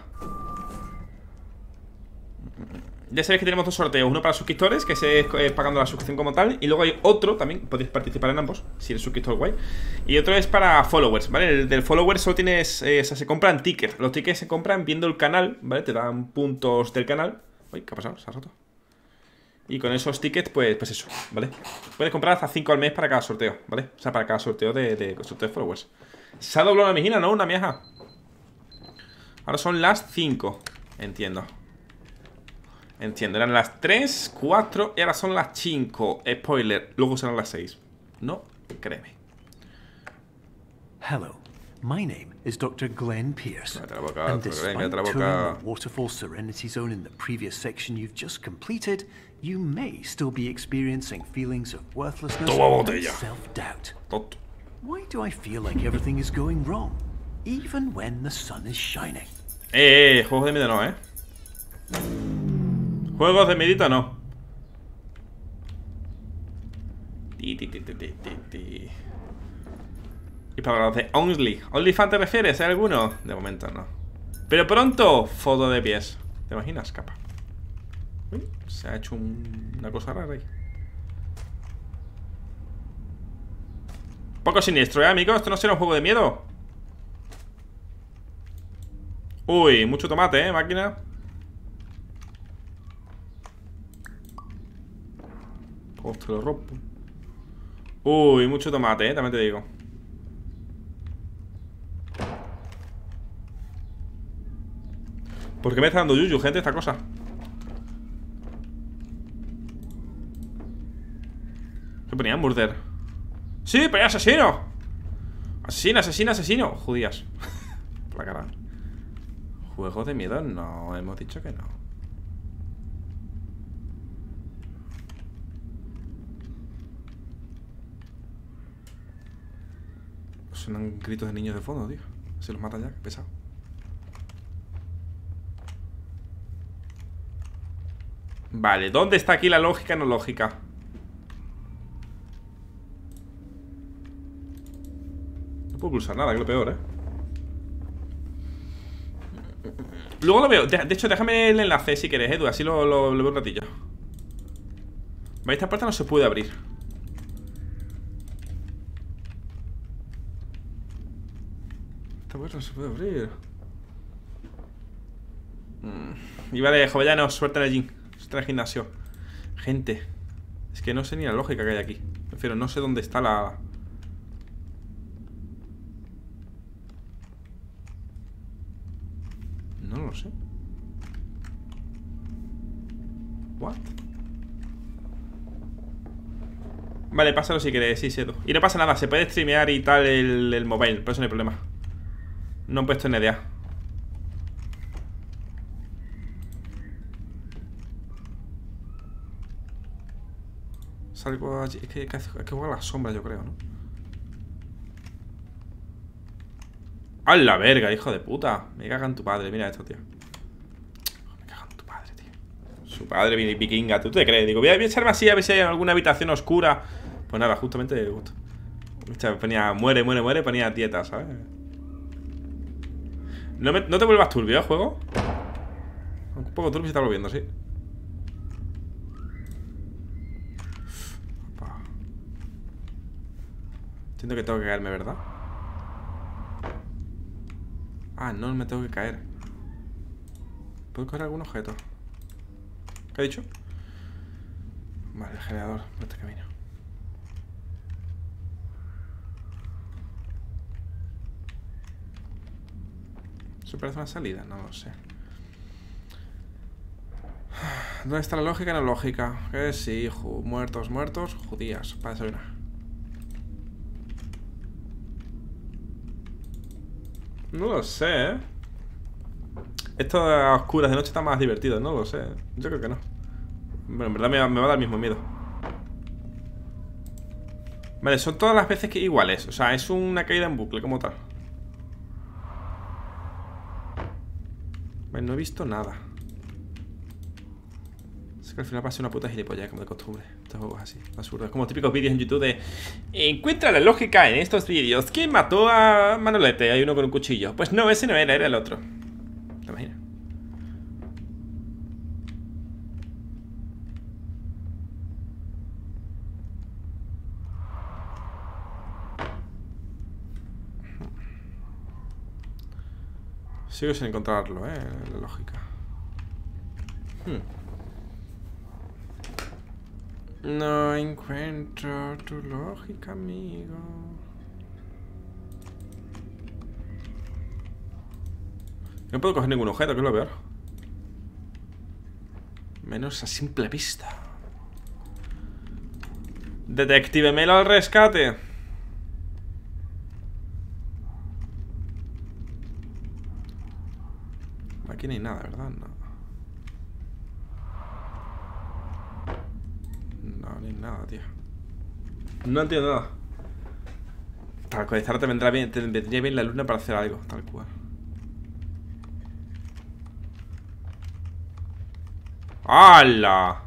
Ya sabéis que tenemos dos sorteos. Uno para suscriptores, que es eh, pagando la suscripción como tal. Y luego hay otro también, podéis participar en ambos, si eres suscriptor guay. Y otro es para followers, ¿vale? El del followers solo tienes, eh, o sea, se compran tickets. Los tickets se compran viendo el canal, ¿vale? Te dan puntos del canal. Uy, ¿qué ha pasado? Se ha roto. Y con esos tickets, pues, pues eso, ¿vale? Puedes comprar hasta cinco al mes para cada sorteo, ¿vale? O sea, para cada sorteo de, de, de sorteo de followers. Se ha doblado la mijina, ¿no? Una mieja. Ahora son las cinco. Entiendo. Entiendo, eran las tres, cuatro y ahora son las cinco. Spoiler, luego serán las seis. No, créeme. Hello, my name is Doctor Glenn Pierce. Cállate la boca, And doctor Glenn, despite cállate la touring boca. the Waterfall Serenity Zone in the previous section you've just completed, you may still be experiencing feelings of worthlessness Toma and botella. self-doubt. Tonto. Why do I feel like everything is going wrong, even when the sun is shining? Eh, eh, juegos de miedo no, eh. Juegos de medito no. Ti, ti, ti, ti, ti, ti, ti. Y para los de Only OnlyFans te refieres, ¿hay alguno? De momento no. Pero pronto, foto de pies. ¿Te imaginas, capa? Uy, se ha hecho un, una cosa rara ahí. Poco siniestro, ¿eh, amigos? Esto no será un juego de miedo. Uy, mucho tomate, ¿eh, máquina? Pues te lo rompo. Uy, mucho tomate, ¿eh? También te digo. ¿Por qué me está dando yuyu, gente, esta cosa? ¿Qué ponía? Murder. ¡Sí, pero asesino! Asesino, asesino, asesino. Judías. Por la cara. ¿Juegos de miedo? No, hemos dicho que no. Suenan gritos de niños de fondo, tío. Se los mata ya, qué pesado. Vale, ¿dónde está aquí la lógica no lógica? No puedo pulsar nada, que es lo peor, ¿eh? Luego lo veo. De, de hecho, déjame el enlace si quieres, Edu. Así lo, lo, lo veo un ratillo. ¿Veis? Esta puerta no se puede abrir. Esta puerta no se puede abrir. mm. Y vale, jovellanos, suerte en el gym. Suerte en el gimnasio. Gente, es que no sé ni la lógica que hay aquí. Prefiero, no sé dónde está la... No lo sé. What? Vale, pásalo si quieres, sí, Sedo. Y no pasa nada, se puede streamear y tal el, el mobile, por eso no hay problema. No he puesto N D A. Salgo allí. Es que hay que, hay que jugar a la sombra, yo creo, ¿no? ¡A la verga, hijo de puta! Me caga en tu padre, mira esto, tío. Me caga en tu padre, tío. Su padre vikinga, ¿tú te crees? Digo, voy a echarme así a ver si hay alguna habitación oscura. Pues nada, justamente justo. Ponía muere, muere, muere, ponía dieta, ¿sabes? No, me, no te vuelvas turbio, ¿eh, juego? Un poco turbio se está volviendo, sí. Opa. Entiendo que tengo que caerme, ¿verdad? Ah, no me tengo que caer. ¿Puedo coger algún objeto? ¿Qué ha dicho? Vale, el generador por este camino. ¿Eso parece una salida? No lo sé. ¿Dónde está la lógica y la lógica? Que sí, muertos, muertos, judías. Para desayunar. No lo sé, ¿eh? Esto a oscuras de noche está más divertido, no lo sé. Yo creo que no. Bueno, en verdad me va, me va a dar el mismo miedo. Vale, son todas las veces que iguales. O sea, es una caída en bucle como tal. Vale, no he visto nada. Es que al final pasa una puta gilipollas, como de costumbre. Estos juegos así, absurdos. Es como típicos vídeos en YouTube de encuentra la lógica en estos vídeos. ¿Quién mató a Manolete? Hay uno con un cuchillo. Pues no, ese no era, era el otro. ¿Te imaginas? Sigo sin encontrarlo, eh, la lógica. Hmm. No encuentro tu lógica, amigo. No puedo coger ningún objeto, que es lo peor. Menos a simple vista. Detective Melo al rescate. Aquí no hay nada, ¿verdad? No. No, no hay nada, tío. No entiendo nada. Para conectar te vendrá bien, te vendría bien la luna para hacer algo, tal cual. ¡Hala!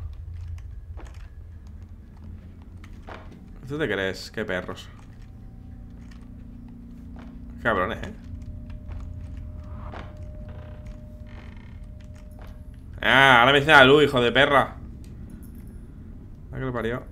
¿Tú te crees? Qué perros. Cabrones, eh. Ah, ahora me dice la luz, hijo de perra. ¿A qué lo parió?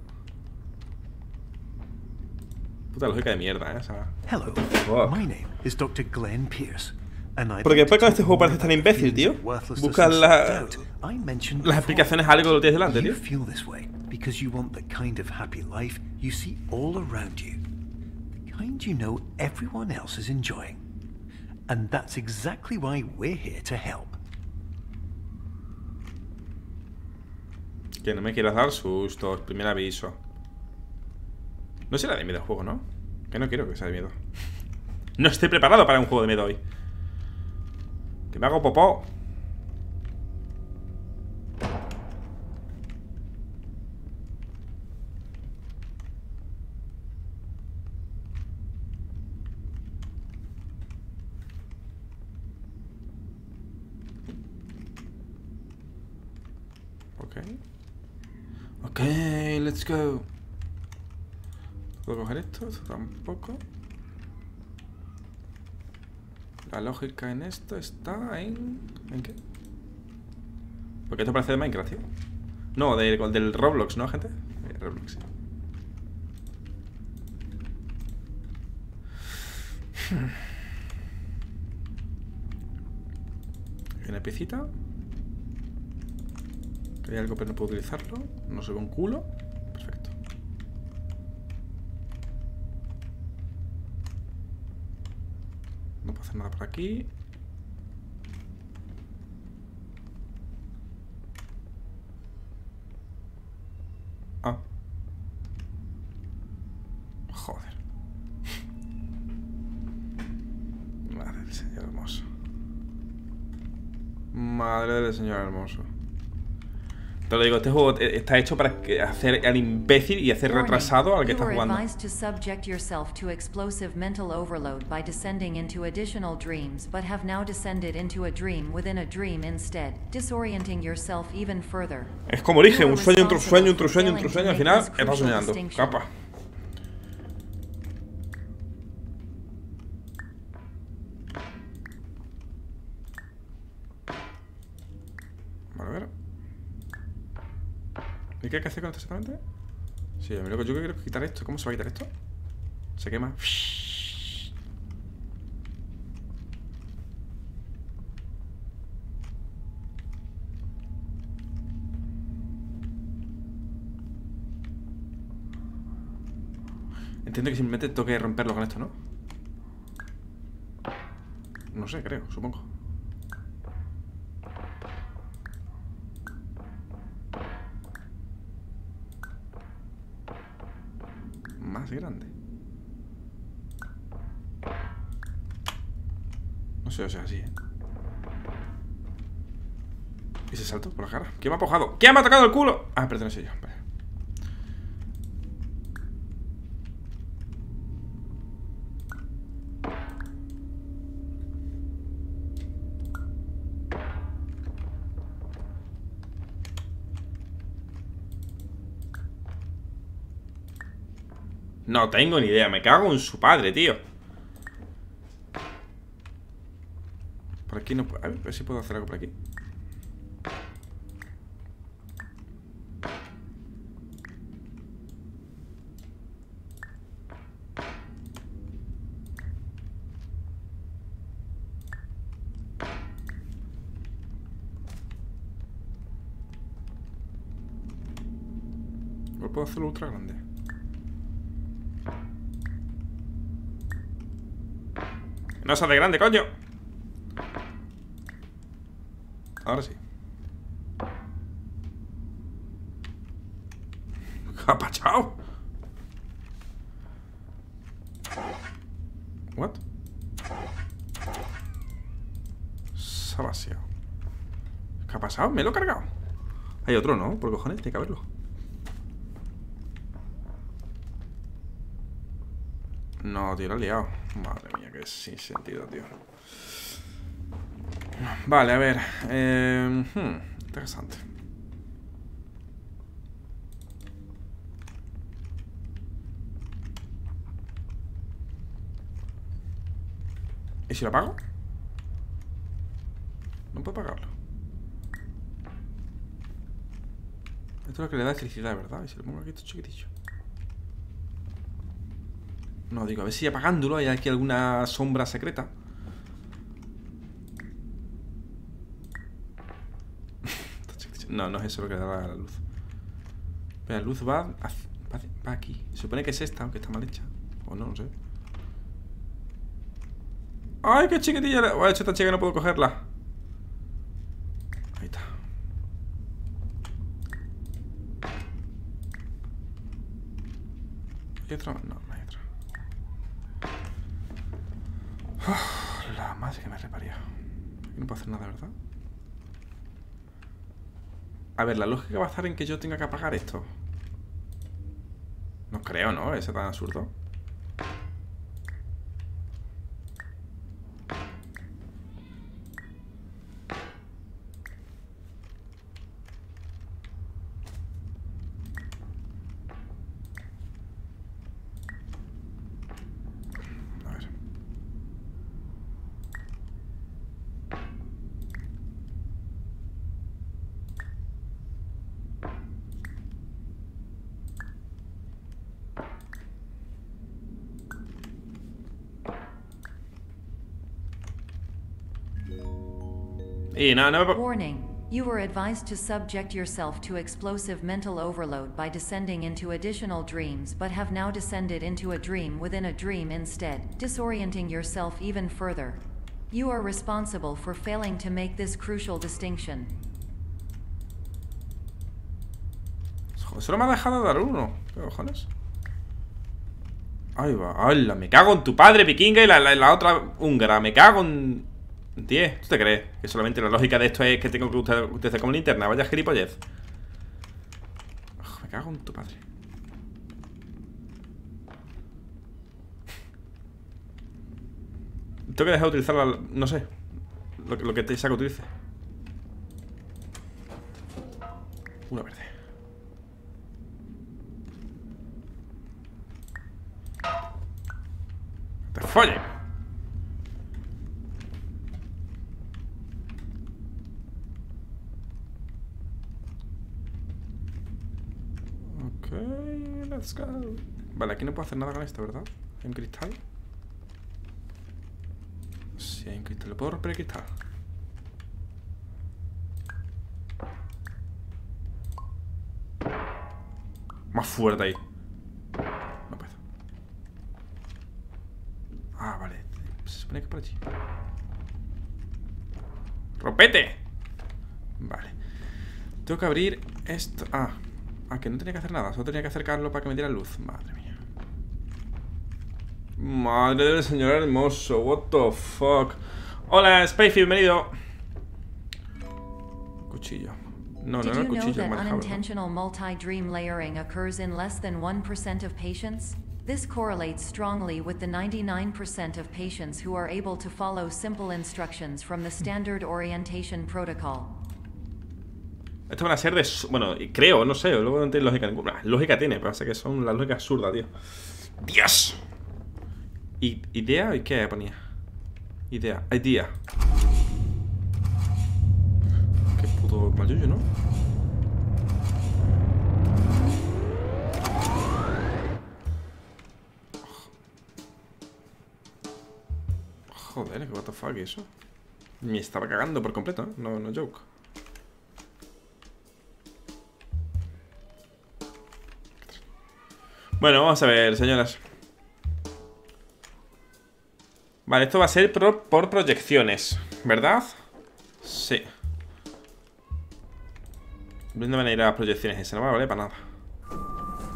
Puta lógica de mierda, eh. O sea, Hello, my name is doctor Glenn Pierce. Porque después cuando este juego parece tan imbécil, tío. Buscas la, las explicaciones a algo que lo tienes delante, tío. Because you want the kind of happy life you see all around you. The kind you know everyone else is enjoying. And that's exactly why we're here to help. Que no me quieras dar sustos, primer aviso. No será de miedo el juego, ¿no? Que no quiero que sea de miedo. No estoy preparado para un juego de miedo hoy. Que me hago popó. Ok. Ok, let's go. ¿Puedo coger esto? Esto tampoco. La lógica en esto está en... ¿En qué? Porque esto parece de Minecraft, tío. No, de, del Roblox, ¿no, gente? De Roblox, sí. Hay una piecita. Que hay algo pero no puedo utilizarlo. No se ve un culo. Perfecto. No puedo hacer nada por aquí. Ah. Joder. Madre del Señor hermoso. Madre del Señor hermoso. Te lo digo, este juego está hecho para hacer al imbécil y hacer retrasado al que está jugando. To subject yourself to explosive mental overload by descending into additional dreams, but have now descended into a dream within a dream instead, disorienting yourself even further. Es como dije, un sueño, otro sueño, otro sueño, otro sueño, al final estás soñando. Capa. Vale, a ver. ¿Y qué hay que hacer con esto exactamente? Sí, yo creo que quiero quitar esto. ¿Cómo se va a quitar esto? Se quema. Entiendo que simplemente tengo que romperlo con esto, ¿no? No sé, creo, supongo. Más grande. No sé, o sea, así, ¿eh? ¿Y ese salto por la cara? ¿Quién me ha pojado? ¿Quién me ha tocado el culo? Ah, perdón, no sé yo, vale. No tengo ni idea, me cago en su padre, tío. Por aquí no puedo... A ver, a ver si puedo hacer algo por aquí. ¿O puedo hacerlo ultra grande? No se hace grande, coño. Ahora sí. ¿Qué ha pasado? What? Se ha vaciado. ¿Qué ha pasado? ¿Me lo he cargado? Hay otro, ¿no? Por cojones, tiene que haberlo. No, tío, lo he liado. Madre mía, que sin sentido, tío. Vale, a ver. Eh, hmm, interesante. ¿Y si lo apago? No puedo apagarlo. Esto es lo que le da electricidad, ¿verdad? Y si lo pongo aquí, esto es chiquitillo. No, digo, a ver si apagándolo hay aquí alguna sombra secreta. No, no es eso lo que le da la luz. Pero la luz va, va, va aquí. Se supone que es esta, aunque está mal hecha. O no, no sé. ¡Ay, qué chiquitilla! Voy a echar esta chica, no puedo cogerla. Ahí está. ¿Hay otra? No, no hay otra. Uf, la madre que me reparía. Aquí no puedo hacer nada, ¿verdad? A ver, la lógica va a estar en que yo tenga que apagar esto. No creo, ¿no? Es tan absurdo. A ver. Y no, no me... Warning. You were advised to subject yourself to explosive mental overload by descending into additional dreams, but have now descended into a dream within a dream instead, disorienting yourself even further. You are responsible for failing to make this crucial distinction. Joder, solo me ha dejado dar uno. ¿Qué cojones? Ahí va. ¡Hala! Me cago en tu padre, vikinga, y la, la, la otra húngara. Me cago en... Tío, ¿tú te crees? Que solamente la lógica de esto es que tengo que utilizar como linterna. Vaya gilipollez. Oh, me cago en tu padre. Tengo que dejar de utilizar la... No sé. Lo, lo que te saco utilice. Una verde. ¡Te follen! Let's go. Vale, aquí no puedo hacer nada con esto, ¿verdad? ¿Hay un cristal? Sí, hay un cristal. ¿Le puedo romper el cristal? Más fuerte ahí. No puedo. Ah, vale. Se supone que por allí. ¡Rompete! Vale. Tengo que abrir esto. Ah. Ah, que no tenía que hacer nada, solo tenía que acercarlo para que me diera luz. Madre mía. Madre del señor hermoso. What the fuck. Hola, Spacey, bienvenido. Cuchillo. No, no, no, el cuchillo es manejable. Unintentional multi-dream layering occurs in less than one percent of patients? This correlates strongly with the ninety-nine percent of patients who are able to follow simple instructions from the standard orientation protocol. Esto van a ser de... Bueno, creo, no sé, luego no tiene lógica ninguna. Lógica tiene, pero pasa que son la lógica absurda, tío. ¡Dios! I ¿Idea? ¿Y qué ponía? Idea. Idea. Qué puto mayuyo, ¿no? Joder, ¿qué what the fuck eso? Me estaba cagando por completo, ¿eh? No, no joke. Bueno, vamos a ver, señoras. Vale, esto va a ser por, por proyecciones, ¿verdad? Sí. ¿Dónde van a ir las proyecciones? Esa no va a valer para nada.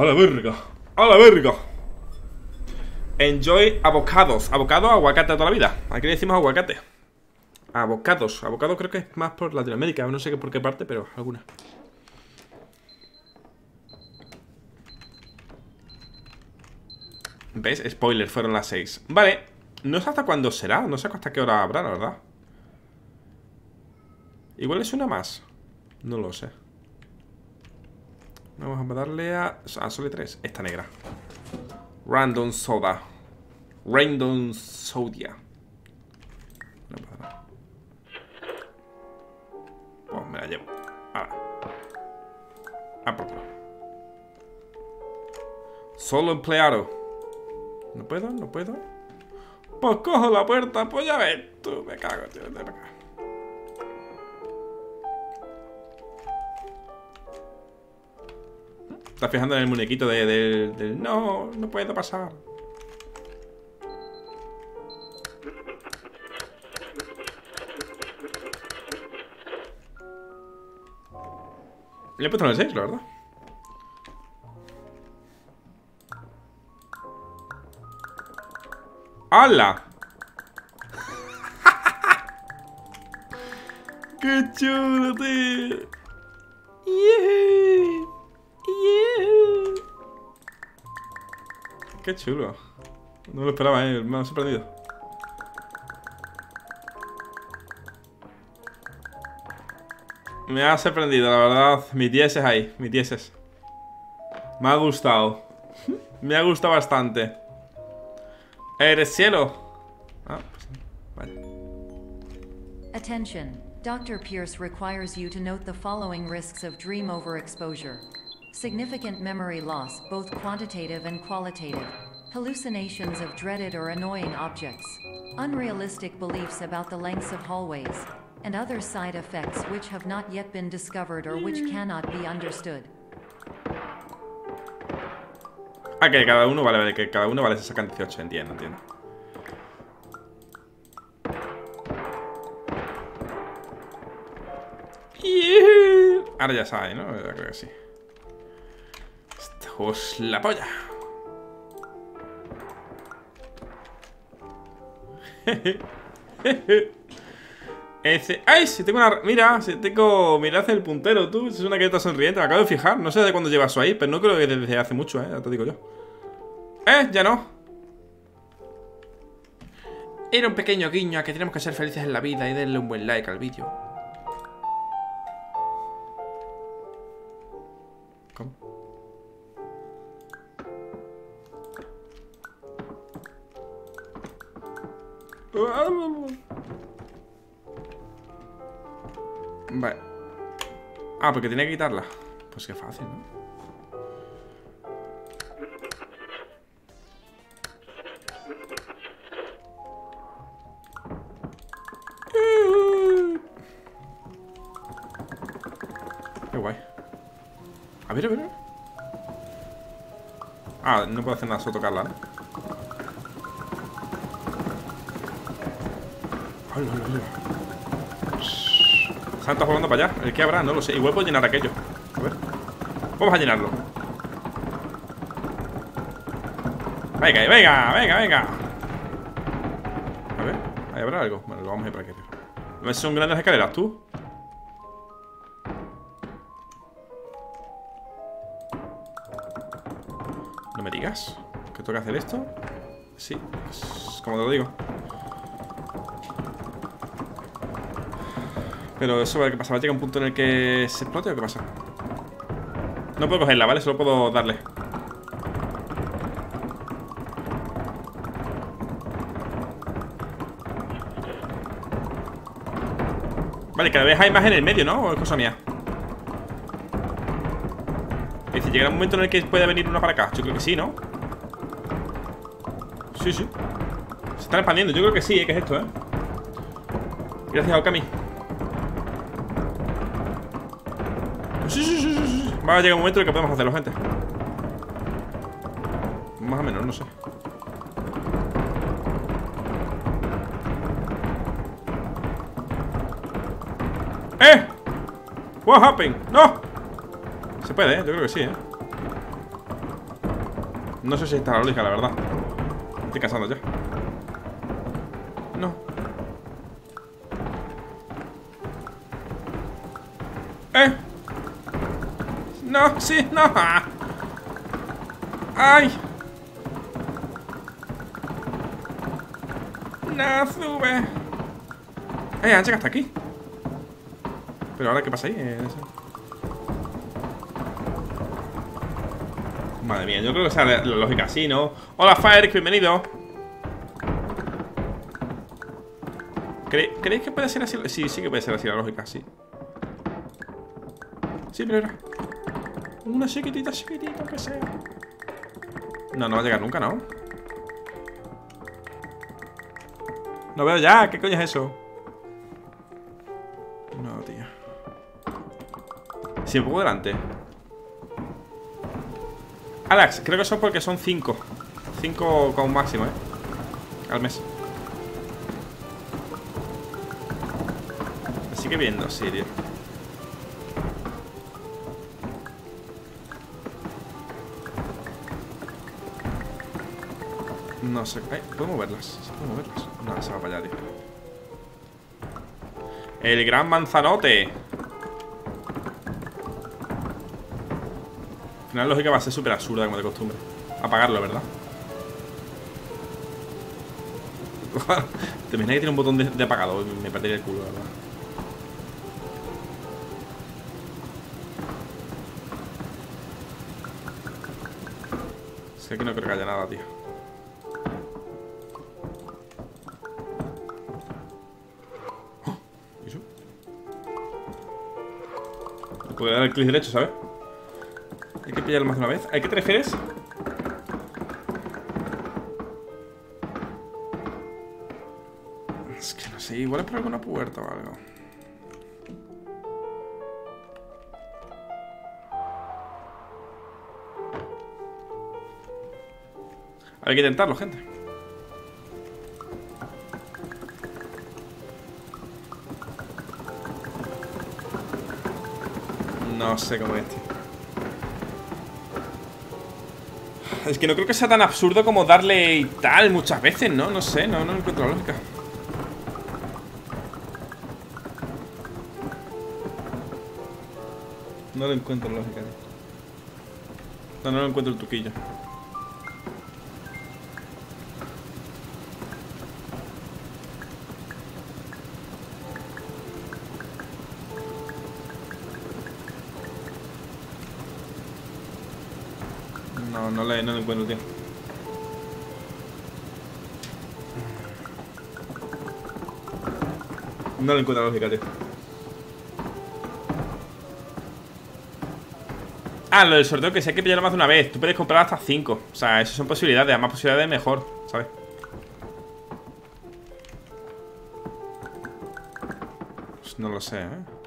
A la verga. A la verga. Enjoy avocados. Avocado, aguacate toda la vida. Aquí le decimos aguacate. Avocados. Avocado creo que es más por Latinoamérica. No sé por qué parte, pero alguna. ¿Ves? Spoiler, fueron las seis. Vale. No sé hasta cuándo será. No sé hasta qué hora habrá, la verdad. Igual es una más. No lo sé. Vamos a darle a... a solo tres. Esta negra. Random Soda. Random Sodia. No pasa nada. Pues me la llevo. Ahora. Ah, por favor. Solo empleado. ¿No puedo? ¿No puedo? Pues cojo la puerta. Pues ya ves tú. Me cago, tío. Vete para acá. Estás fijando en el muñequito de, de, del no, no puedo pasar. Le he puesto en el seis, la verdad. ¡Hala! ¡Qué chulo, tío! ¡Yeah! ¡Yeah! ¡Qué chulo! No lo esperaba, eh. Me ha sorprendido. Me ha sorprendido, la verdad. Mis dieces ahí, mis dieces. Me ha gustado. Me ha gustado bastante. ¡Eres cielo! Ah, pues vale. Attention. Doctor Pierce requires you to note the following risks of dream overexposure. Significant memory loss, both quantitative and qualitative. Hallucinations of dreaded or annoying objects. Unrealistic beliefs about the lengths of hallways. And other side effects which have not yet been discovered or which cannot be understood. Ah, que cada uno vale, vale, que cada uno vale, se sacan dieciocho, entiendo, entiendo. Yeah. Ahora ya sabe, ¿no? Yo creo que sí. Esto es la polla. Ese... ¡Ay! Si tengo una... Mira, si tengo... Mirad el puntero, tú. Es una careta sonriente. Me acabo de fijar. No sé de cuándo llevas eso ahí, pero no creo que desde hace mucho, ¿eh? Ya te digo yo. ¿Eh? Ya no. Era un pequeño guiño a que tenemos que ser felices en la vida y darle un buen like al vídeo. ¿Cómo? Vale. Ah, porque tenía que quitarla. Pues qué fácil, ¿no? Qué guay. A ver, a ver. Ah, no puedo hacer nada, solo tocarla, ¿no? Hola, hola, hola. Santa jugando para allá. ¿El que habrá? No lo sé. Igual puedo llenar aquello. A ver. Vamos a llenarlo. Venga, venga, venga, venga. A ver. Ahí habrá algo. Bueno, lo vamos a ir para aquello. ¿No son grandes escaleras, tú? No me digas que tengo que hacer esto. Sí, pues, como te lo digo. Pero eso, ¿qué pasa? ¿Va a llegar un punto en el que se explote o qué pasa? No puedo cogerla, ¿vale? Solo puedo darle. Vale, cada vez hay más en el medio, ¿no? ¿O es cosa mía? Es decir, ¿llegará un momento en el que pueda venir una para acá? Yo creo que sí, ¿no? Sí, sí. Se están expandiendo, yo creo que sí, ¿eh? ¿Qué es esto, eh? Gracias, Okami. Sí, sí, sí, sí, sí. Va a llegar un momento en el que podemos hacerlo, gente. Más o menos, no sé. ¡Eh! What happened? ¡No! Se puede, ¿eh? Yo creo que sí, ¿eh? No sé si está la lógica, la verdad. Estoy cansando ya. No. Eh. No, sí, no. Ay. No, sube. Eh, han llegado hasta aquí. Pero ahora, ¿qué pasa ahí? Eh, Madre mía, yo creo que sea la, la lógica así, ¿no? Hola, Fire, bienvenido. ¿Cre ¿Creéis que puede ser así? Sí, sí que puede ser así la lógica, sí. Sí, pero era una chiquitita, chiquitita que sea. No, no va a llegar nunca, ¿no? No veo ya, ¿qué coño es eso? No, tío. Sí, un poco delante. Alex, creo que son porque son cinco. Cinco como máximo, ¿eh? Al mes. Me sigue viendo, sí, tío. No sé. Eh, ¿puedo moverlas? ¿Se puede moverlas? No, se va para allá, tío. El gran manzanote. Al final la lógica va a ser súper absurda, como de costumbre. Apagarlo, ¿verdad? Te imaginas que tiene un botón de, de apagado. Me partiría el culo, la verdad. Es que aquí no creo que haya nada, tío. ¡Oh! ¿Y eso? Puedo dar el clic derecho, ¿sabes? Hay que pillarlo más de una vez. ¿A qué te refieres? Es que no sé, igual es por alguna puerta o algo. Hay que intentarlo, gente. No sé cómo es, tío. Es que no creo que sea tan absurdo como darle y tal muchas veces, ¿no? No sé, no, no encuentro la lógica. No le encuentro lógica, tío. No, no le encuentro el truquillo. No, no le, no le encuentro, tío. No le encuentro la lógica, tío. Ah, lo del sorteo, que si hay que pillarlo más de una vez. Tú puedes comprar hasta cinco. O sea, esas son posibilidades. A más posibilidades, mejor, ¿sabes? Pues no lo sé, ¿eh?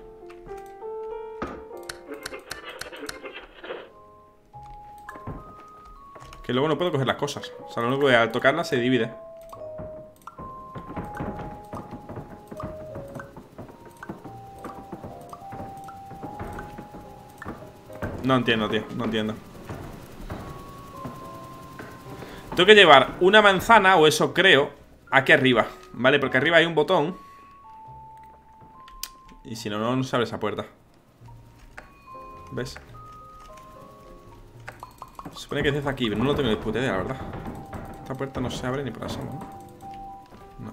Que luego no puedo coger las cosas. O sea, lo único que al tocarlas se divide. No entiendo, tío, no entiendo. Tengo que llevar una manzana, o eso creo, aquí arriba, ¿vale? Porque arriba hay un botón. Y si no, no, no se abre esa puerta. ¿Ves? Se supone que es desde aquí, pero no lo tengo ni puta idea, la verdad. Esta puerta no se abre ni por asomo, ¿no?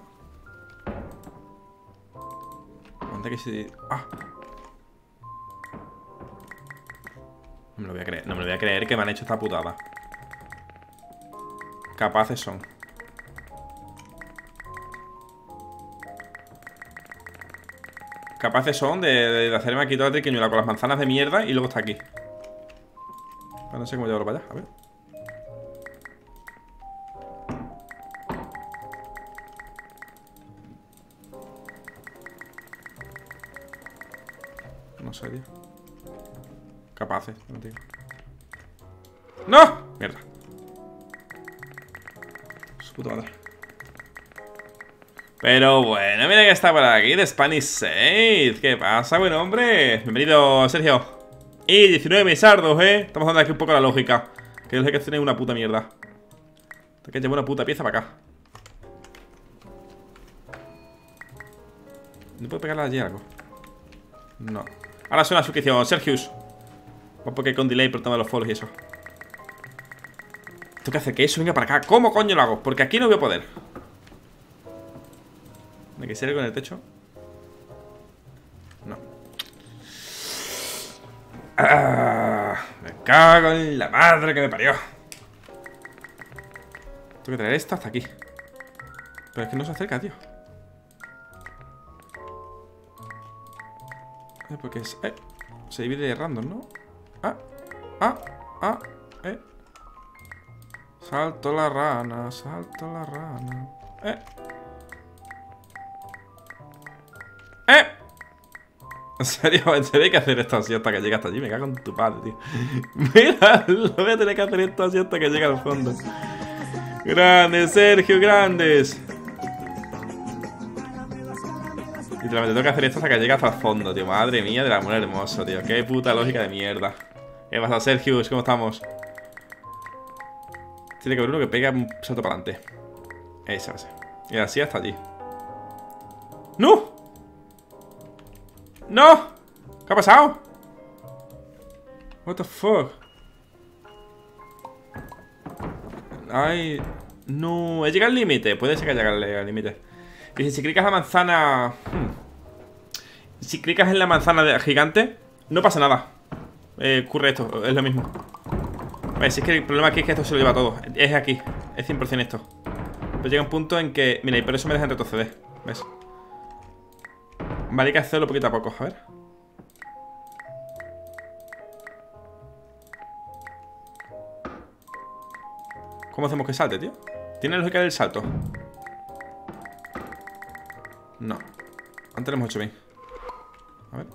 No. ¿Dónde que se...? ¡Ah! No me lo voy a creer, no me lo voy a creer que me han hecho esta putada. Capaces son. Capaces son de, de, de hacerme aquí toda la triquiñuela con las manzanas de mierda y luego está aquí. Pero no sé cómo llevarlo para allá, a ver. No sé, tío. Capaces, no digo. ¡No! Mierda. Su puta madre. Pero bueno, mira que está por aquí de Spanish seis. ¿Qué pasa, buen hombre? Bienvenido, Sergio. Y diecinueve misardos, ¿eh? Estamos dando aquí un poco la lógica. Que es que tiene una puta mierda. Tengo que llevar una puta pieza para acá. ¿No puedo pegarla allí algo? No. Ahora suena suscripción, Sergius. Va porque con delay por el tema de los follows y eso. Tengo que hacer que eso venga para acá. ¿Cómo coño lo hago? Porque aquí no voy a poder. ¿Me quisiera ir con el techo? No. Ah, me cago en la madre que me parió. Tengo que traer esto hasta aquí. Pero es que no se acerca, tío. Eh, porque es... Eh, se divide de random, ¿no? Ah, ah, ah, eh. Salto la rana, salto la rana. Eh. ¡Eh! En serio, en serio hay que hacer esto así hasta que llegue hasta allí. Me cago en tu padre, tío. Mira, lo voy a tener que hacer esto así hasta que llegue al fondo. Grandes, Sergio, grandes. Literalmente tengo que hacer esto hasta que llegue hasta el fondo, tío. Madre mía del amor hermoso, tío. Qué puta lógica de mierda. ¿Qué pasa, Sergio? ¿Cómo estamos? Tiene que haber uno que pegue un salto para adelante. Esa, esa. Y así hasta allí. ¡No! ¡No! ¿Qué ha pasado? What the fuck. Ay, no, he llegado al límite. Puede ser que haya llegado al límite. Dice, si clicas la manzana hmm. Si clicas en la manzana de gigante, no pasa nada. eh, Ocurre esto, es lo mismo. Vale, si es que el problema aquí es que esto se lo lleva todo. Es aquí, es cien por cien esto. Pero llega un punto en que, mira, y por eso me dejan retroceder. ¿Ves? Vale, hay que hacerlo poquito a poco, a ver. ¿Cómo hacemos que salte, tío? ¿Tiene lógica del salto? No. Antes lo hemos hecho bien. A ver.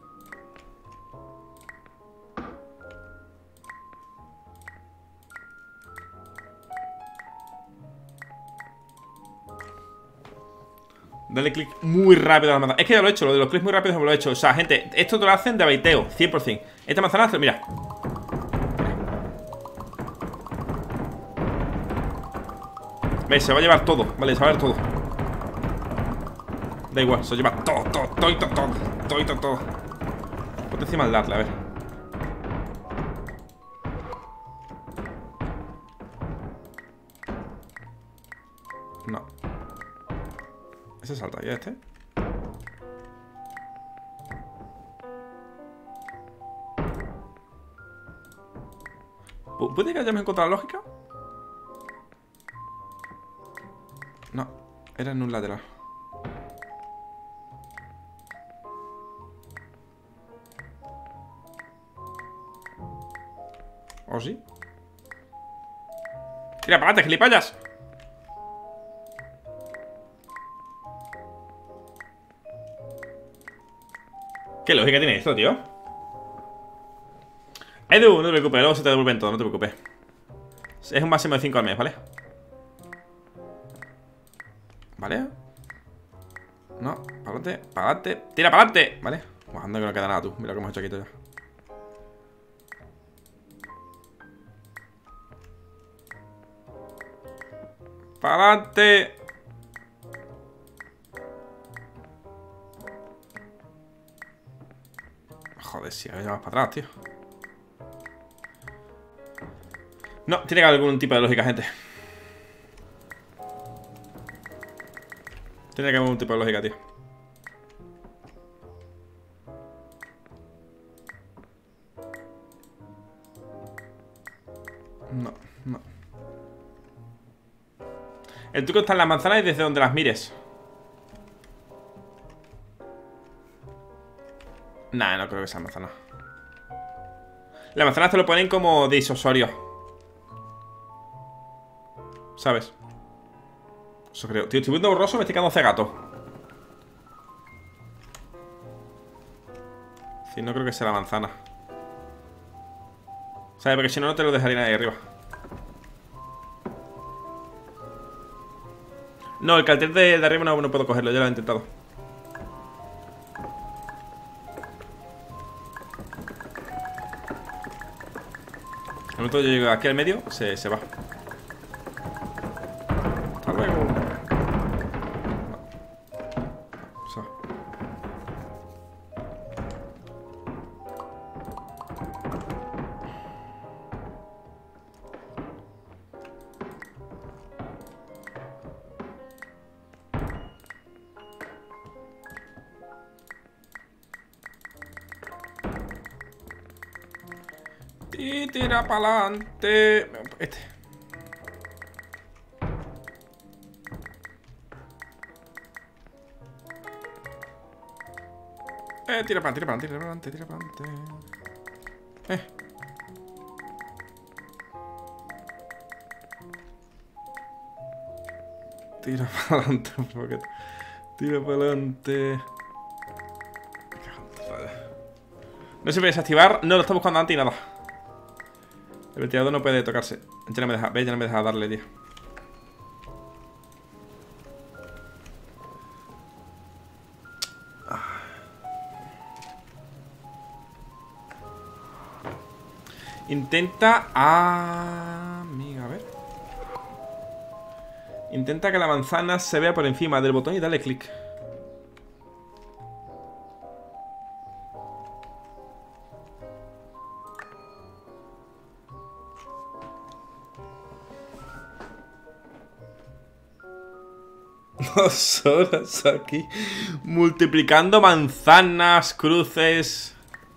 Dale clic muy rápido a la manzana. Es que ya lo he hecho, lo de los clics muy rápidos me lo he hecho. O sea, gente, esto te lo hacen de baiteo, cien por cien. Esta manzana, mira. ¿Ves? Se va a llevar todo. Vale, se va a llevar todo. Da igual, se lleva todo, todo, todo, todo, todo, todo, todo, todo. Ponte encima al darle, a ver. No. Ese salta, ¿ya este? ¿Puede que hayamos encontrado la lógica? No, era en un lateral. ¿O sí? ¡Tira para adelante, gilipollas! ¿Qué lógica tiene esto, tío? Edu, no te preocupes, luego se te devuelven todo, no te preocupes. Es un máximo de cinco al mes, ¿vale? ¿Vale? No, para adelante, para adelante. ¡Tira para adelante! ¿Vale? Buah, anda que no queda nada tú. Mira cómo hemos hecho aquí todo ya. ¡Para adelante! Joder, si ahora vas para atrás, tío. No, tiene que haber algún tipo de lógica, gente. Tiene que haber algún tipo de lógica, tío. No, no. El truco está en las manzanas y desde donde las mires. Nah, no creo que sea manzana. Las manzanas te lo ponen como disusorio, ¿sabes? Eso creo. Tío, estoy viendo borroso, me estoy quedando cegato. Sí, no creo que sea la manzana. ¿Sabes? Porque si no, no te lo dejaría ahí arriba. No, el cartel de, de arriba no, no puedo cogerlo, ya lo he intentado. el momento que yo llego aquí al medio, se, se va. Hasta luego. Se va. Y tira para adelante. Este. Eh, tira para adelante, tira para adelante, tira para adelante, tira para adelante. Eh. Tira para adelante, porque tira para adelante. No se puede desactivar, no lo está buscando antes y nada. El ventilador no puede tocarse. Ya no me deja, ¿ves? Ya no me deja darle, tío. Intenta... Ah, amiga, a ver. Intenta que la manzana se vea por encima del botón y dale clic. Dos horas aquí multiplicando manzanas, cruces.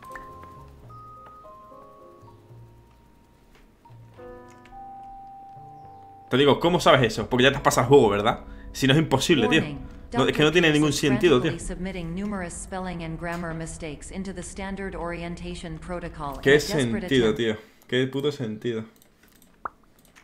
Te digo, ¿cómo sabes eso? Porque ya te has pasado el juego, ¿verdad? Si no es imposible, tío. No, es que no tiene ningún sentido, tío. ¿Qué sentido, tío? ¿Qué puto sentido?